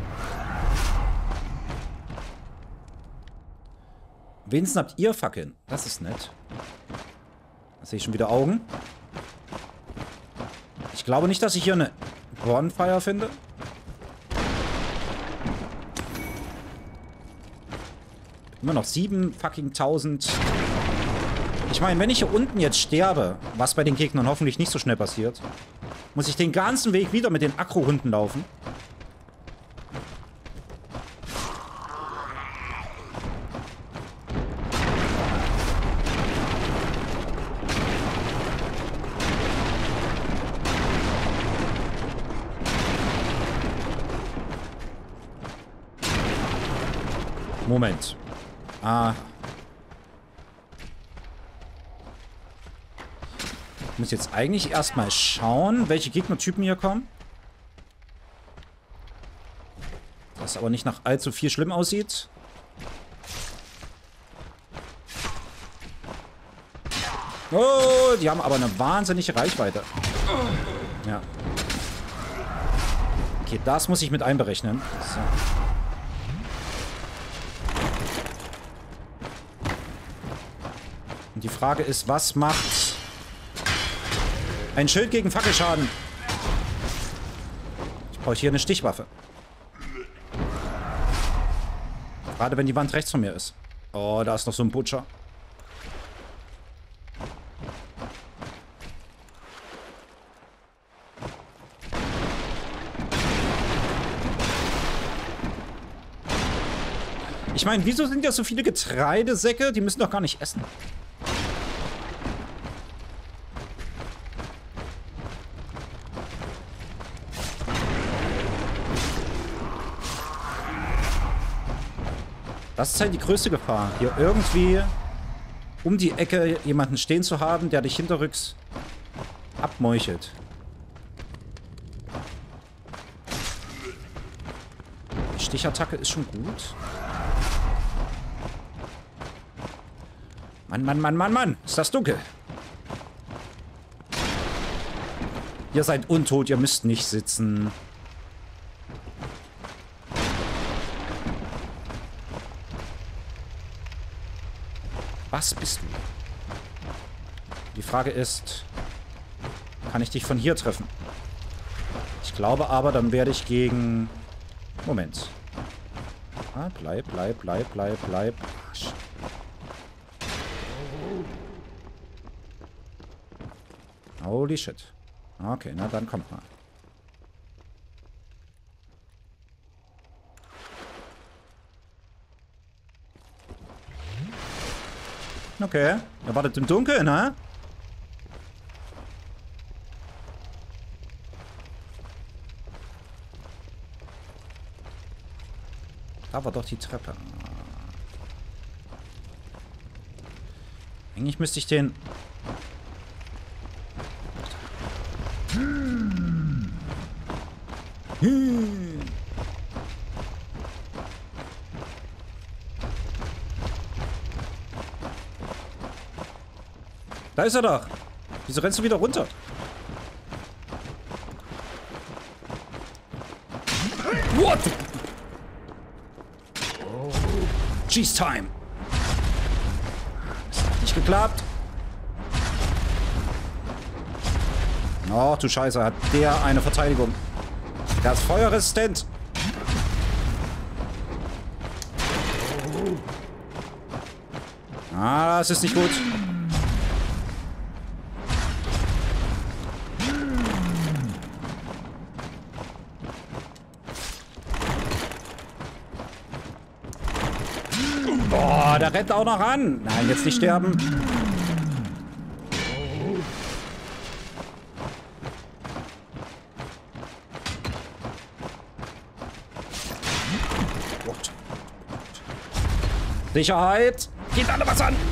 Wenigstens habt ihr Fackeln. Das ist nett. Da sehe ich schon wieder Augen. Ich glaube nicht, dass ich hier eine Bonfire finde. Immer noch 7.000. Ich meine, wenn ich hier unten jetzt sterbe, was bei den Gegnern hoffentlich nicht so schnell passiert, muss ich den ganzen Weg wieder mit den Aggro-Hunden laufen. Moment. Ah. Ich muss jetzt eigentlich erstmal schauen, welche Gegnertypen hier kommen. Das aber nicht nach allzu viel schlimm aussieht. Oh, die haben aber eine wahnsinnige Reichweite. Ja. Okay, das muss ich mit einberechnen. So. Und die Frage ist, was macht ein Schild gegen Fackelschaden? Ich brauche hier eine Stichwaffe. Gerade wenn die Wand rechts von mir ist. Oh, da ist noch so ein Butcher. Ich meine, wieso sind ja so viele Getreidesäcke? Die müssen doch gar nicht essen. Das ist halt die größte Gefahr, hier irgendwie um die Ecke jemanden stehen zu haben, der dich hinterrücks abmeuchelt. Die Stichattacke ist schon gut. Mann, Mann, Mann, Mann, Mann, ist das dunkel. Ihr seid untot, ihr müsst nicht sitzen. Was bist du? Die Frage ist, kann ich dich von hier treffen? Ich glaube aber, dann werde ich gegen... Moment. Ah, bleib. Holy shit. Okay, na dann kommt mal. Okay. Ihr wartet im Dunkeln, ha? Da war doch die Treppe. Eigentlich müsste ich den... Da ist er doch. Wieso rennst du wieder runter? What? Cheese time. Das hat nicht geklappt. Oh, du Scheiße, hat der eine Verteidigung. Der ist feuerresistent. Ah, das ist nicht gut. Boah, der rennt auch noch ran. Nein, jetzt nicht sterben. Sicherheit. Geht alle was an.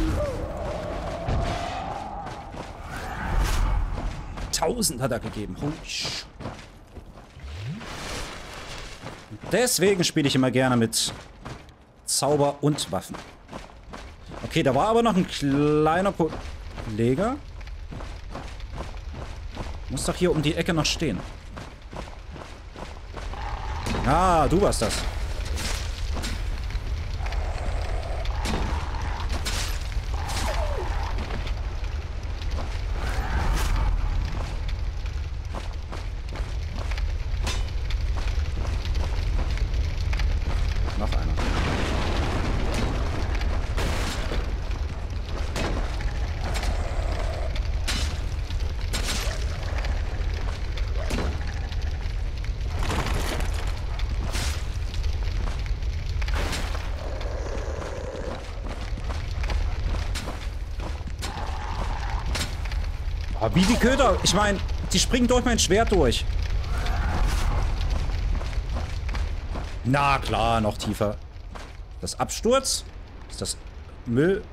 1000 hat er gegeben. Holy sh. Deswegen spiele ich immer gerne mit Zauber und Waffen. Okay, da war aber noch ein kleiner Kollege. Muss doch hier um die Ecke noch stehen. Ah, du warst das. Noch einer. Wie die Köder. Ich meine, die springen durch mein Schwert durch. Na klar, noch tiefer. Das Absturz? Ist das Müll?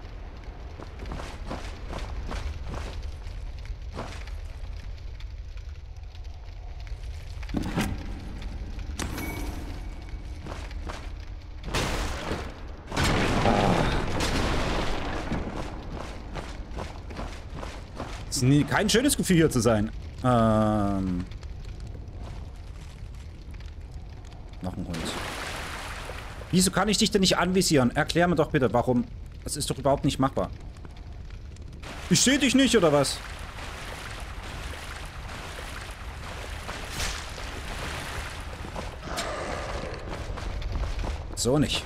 Ist kein schönes Gefühl, hier zu sein. Noch ein Hund. Wieso kann ich dich denn nicht anvisieren? Erklär mir doch bitte, warum. Das ist doch überhaupt nicht machbar. Ich sehe dich nicht, oder was? So nicht.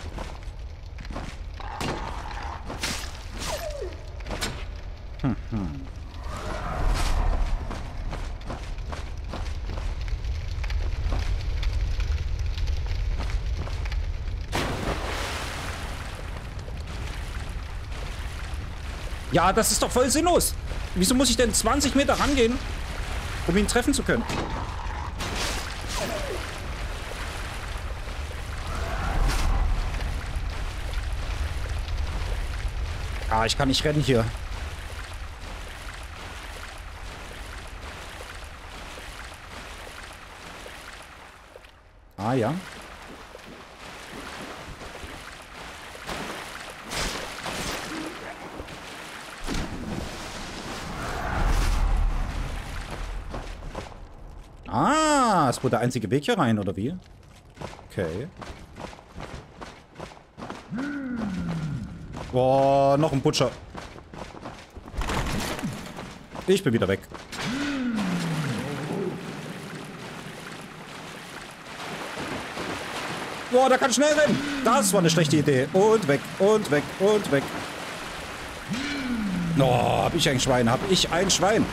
Ja, das ist doch voll sinnlos. Wieso muss ich denn 20 Meter rangehen, um ihn treffen zu können? Ah, ich kann nicht rennen hier. Ah, ja. Ah, ist wohl der einzige Weg hier rein, oder wie? Okay. Boah, noch ein Butcher. Ich bin wieder weg. Boah, da kann ich schnell rennen. Das war eine schlechte Idee. Und weg, und weg, und weg. Oh, hab ich ein Schwein, hab ich ein Schwein.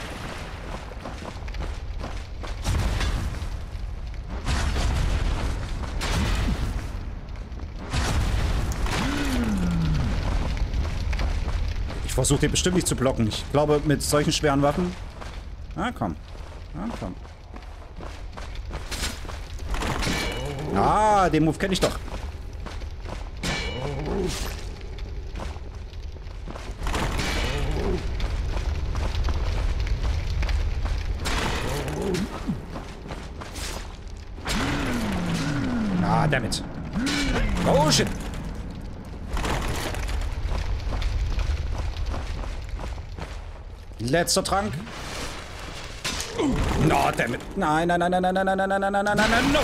Ich versuche den bestimmt nicht zu blocken. Ich glaube, mit solchen schweren Waffen... Ah, komm. Ah, komm. Ah, den Move kenne ich doch. Ah, dammit. Oh, shit. Letzter Trank. No, dammit. Nein, nein, nein, nein, nein, nein, nein, nein, nein, nein, nein, nein, nein, no.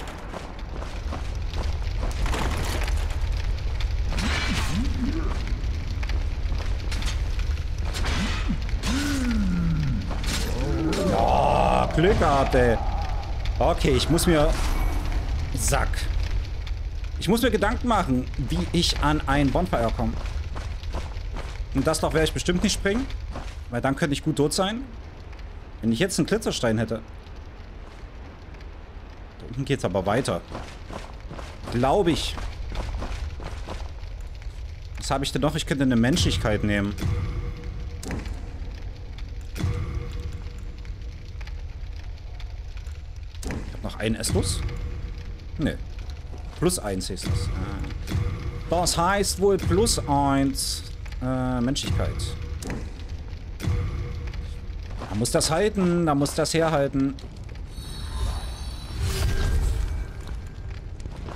Oh, Glück gehabt, ey. Okay, ich muss mir... Sack. Ich muss mir Gedanken machen, wie ich an ein Bonfire komme. Und das doch werde ich bestimmt nicht springen. Weil dann könnte ich gut tot sein. Wenn ich jetzt einen Glitzerstein hätte. Da unten geht es aber weiter. Glaube ich. Was habe ich denn noch? Ich könnte eine Menschlichkeit nehmen. Ich habe noch einen Estus? Ne. +1 ist das. Das heißt wohl +1 Menschlichkeit. Da muss das halten, da muss das herhalten.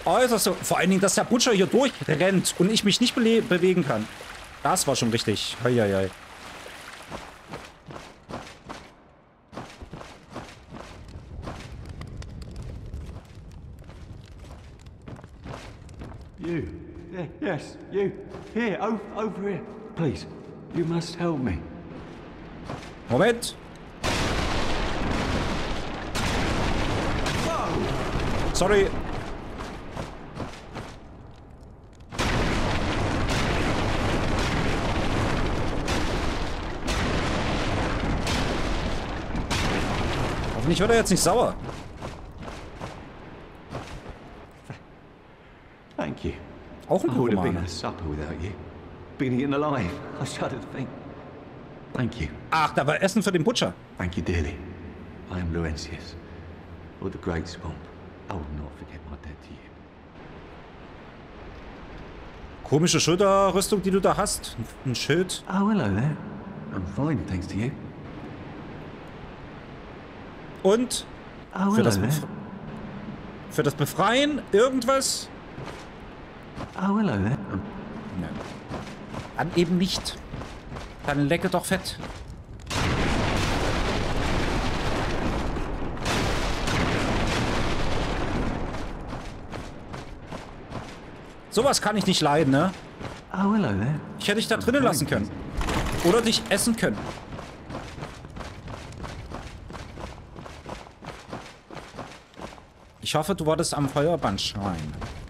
äußerst so. Vor allen Dingen, dass der Butcher hier durchrennt und ich mich nicht bewegen kann. Das war schon richtig. Heieiei. You. Yeah, yes, you. Here, over here. Please, you must help me. Moment. Sorry. Hoffentlich wird er jetzt nicht sauer. Thank you. Auch ein I would have been Pyromaner. at supper without you. Been eaten alive. I shudder to think. Thank you. Ach, da war Essen für den Butcher. Thank you dearly. I am Laurentius, or the Great Swamp. I will not forget my debt to you. Komische Schulterrüstung, die du da hast. Ein Schild. Oh, hello there. I'm fine, thanks to you. Und Oh, für hello das, there. für das Befreien irgendwas? Oh, hello there. Nein. Dann eben nicht. Dann lecke doch fett. Sowas kann ich nicht leiden, ne? Oh, hello there. Ich hätte dich da drinnen lassen können. Oder dich essen können. Ich hoffe, du wartest am Feuerbandschrein.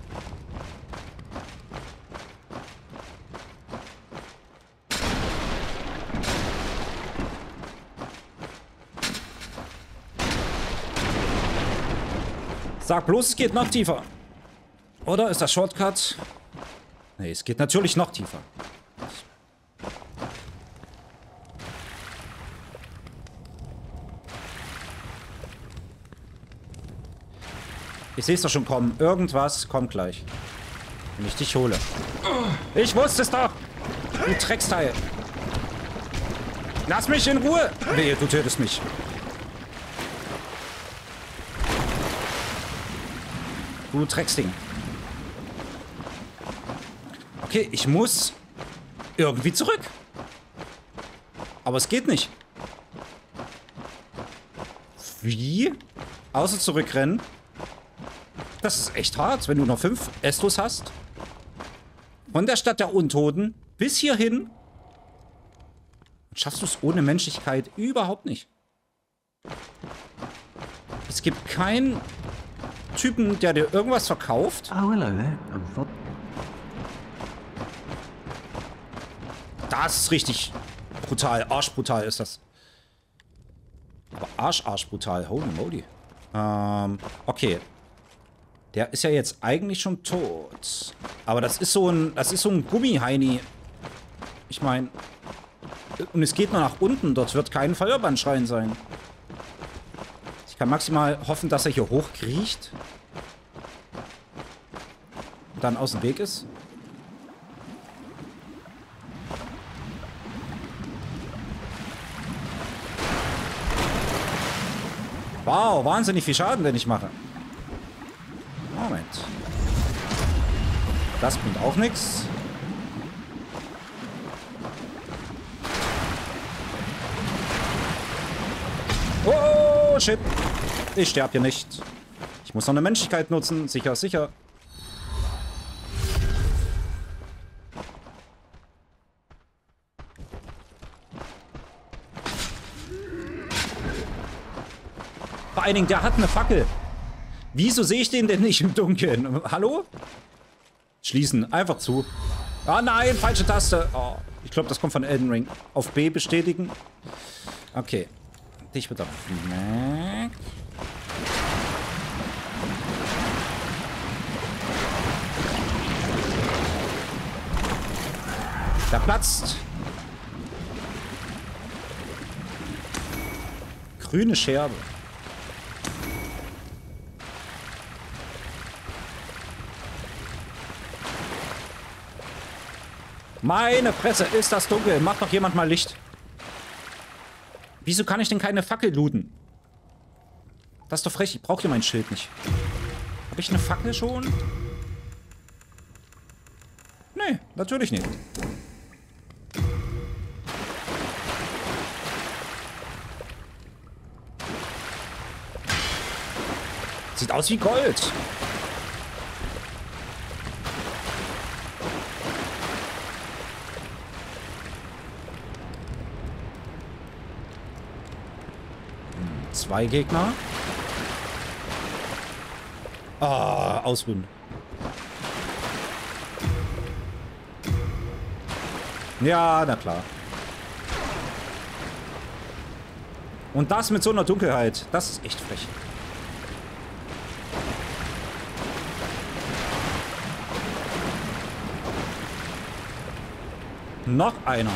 Sag bloß, es geht noch tiefer. Oder ist das Shortcut? Nee, es geht natürlich noch tiefer. Ich sehe es doch schon kommen. Irgendwas kommt gleich. Wenn ich dich hole. Ich wusste es doch! Du Drecksteil! Lass mich in Ruhe! Wehe, du tötest mich. Du Drecksding. Okay, ich muss irgendwie zurück. Aber es geht nicht. Wie? Außer zurückrennen. Das ist echt hart, wenn du noch 5 Estus hast. Von der Stadt der Untoten bis hierhin. Schaffst du es ohne Menschlichkeit überhaupt nicht. Es gibt keinen Typen, der dir irgendwas verkauft. Oh, hello there. Das ist richtig brutal. Arschbrutal ist das. Aber arschbrutal. Holy moly. Okay. Der ist ja jetzt eigentlich schon tot. Aber das ist so ein Gummiheini. Ich meine. Und es geht nur nach unten. Dort wird kein Feuerbandschrein sein. Ich kann maximal hoffen, dass er hier hochkriecht. Und dann aus dem Weg ist. Wow, wahnsinnig viel Schaden, den ich mache. Moment. Das bringt auch nichts. Oh, shit. Ich sterbe hier nicht. Ich muss noch eine Menschlichkeit nutzen. Sicher, sicher. Vor allen Dingen, der hat eine Fackel. Wieso sehe ich den denn nicht im Dunkeln? Hallo? Schließen. Einfach zu. Ah nein, falsche Taste. Oh, ich glaube, das kommt von Elden Ring. Auf B bestätigen. Okay. Dich bitte. Da platzt. Grüne Scherbe. Meine Fresse, ist das dunkel. Macht doch jemand mal Licht. Wieso kann ich denn keine Fackel looten? Das ist doch frech. Ich brauche hier mein Schild nicht. Habe ich eine Fackel schon? Nee, natürlich nicht. Sieht aus wie Gold. Zwei Gegner. Ah, ausruhen. Ja, na klar. Und das mit so einer Dunkelheit. Das ist echt frech. Noch einer.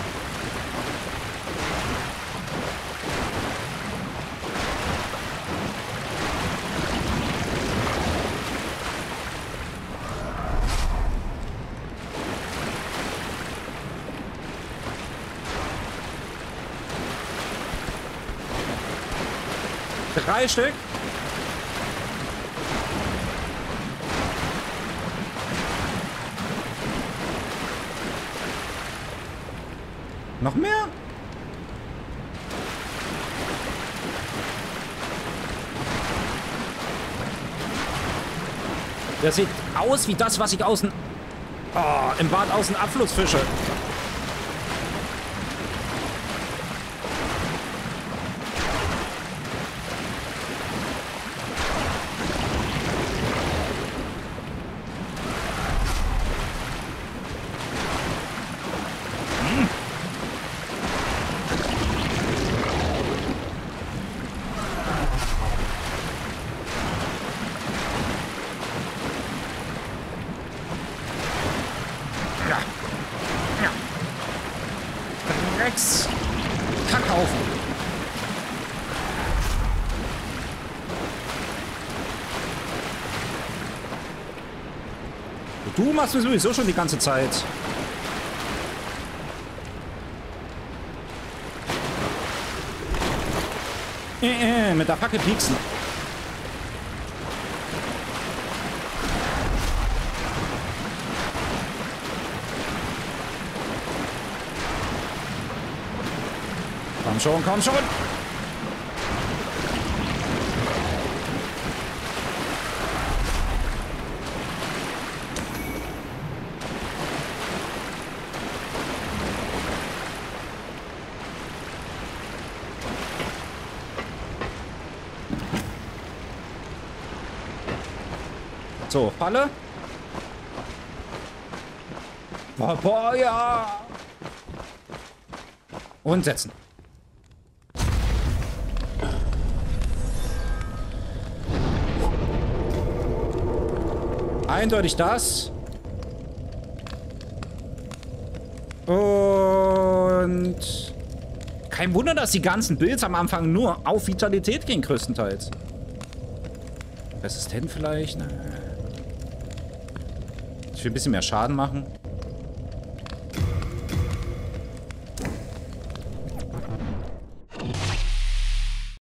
Drei Stück. Noch mehr? Der sieht aus wie das, was ich außen im Bad außen Abfluss fische. Kackhaufen. Du machst mir sowieso schon die ganze Zeit. Mit der Fackel pieksen. Komm schon, komm schon. So, Falle. Boah, ja. Und setzen. Eindeutig das. Und kein Wunder, dass die ganzen Builds am Anfang nur auf Vitalität gehen, größtenteils. Resistent vielleicht? Ich will ein bisschen mehr Schaden machen.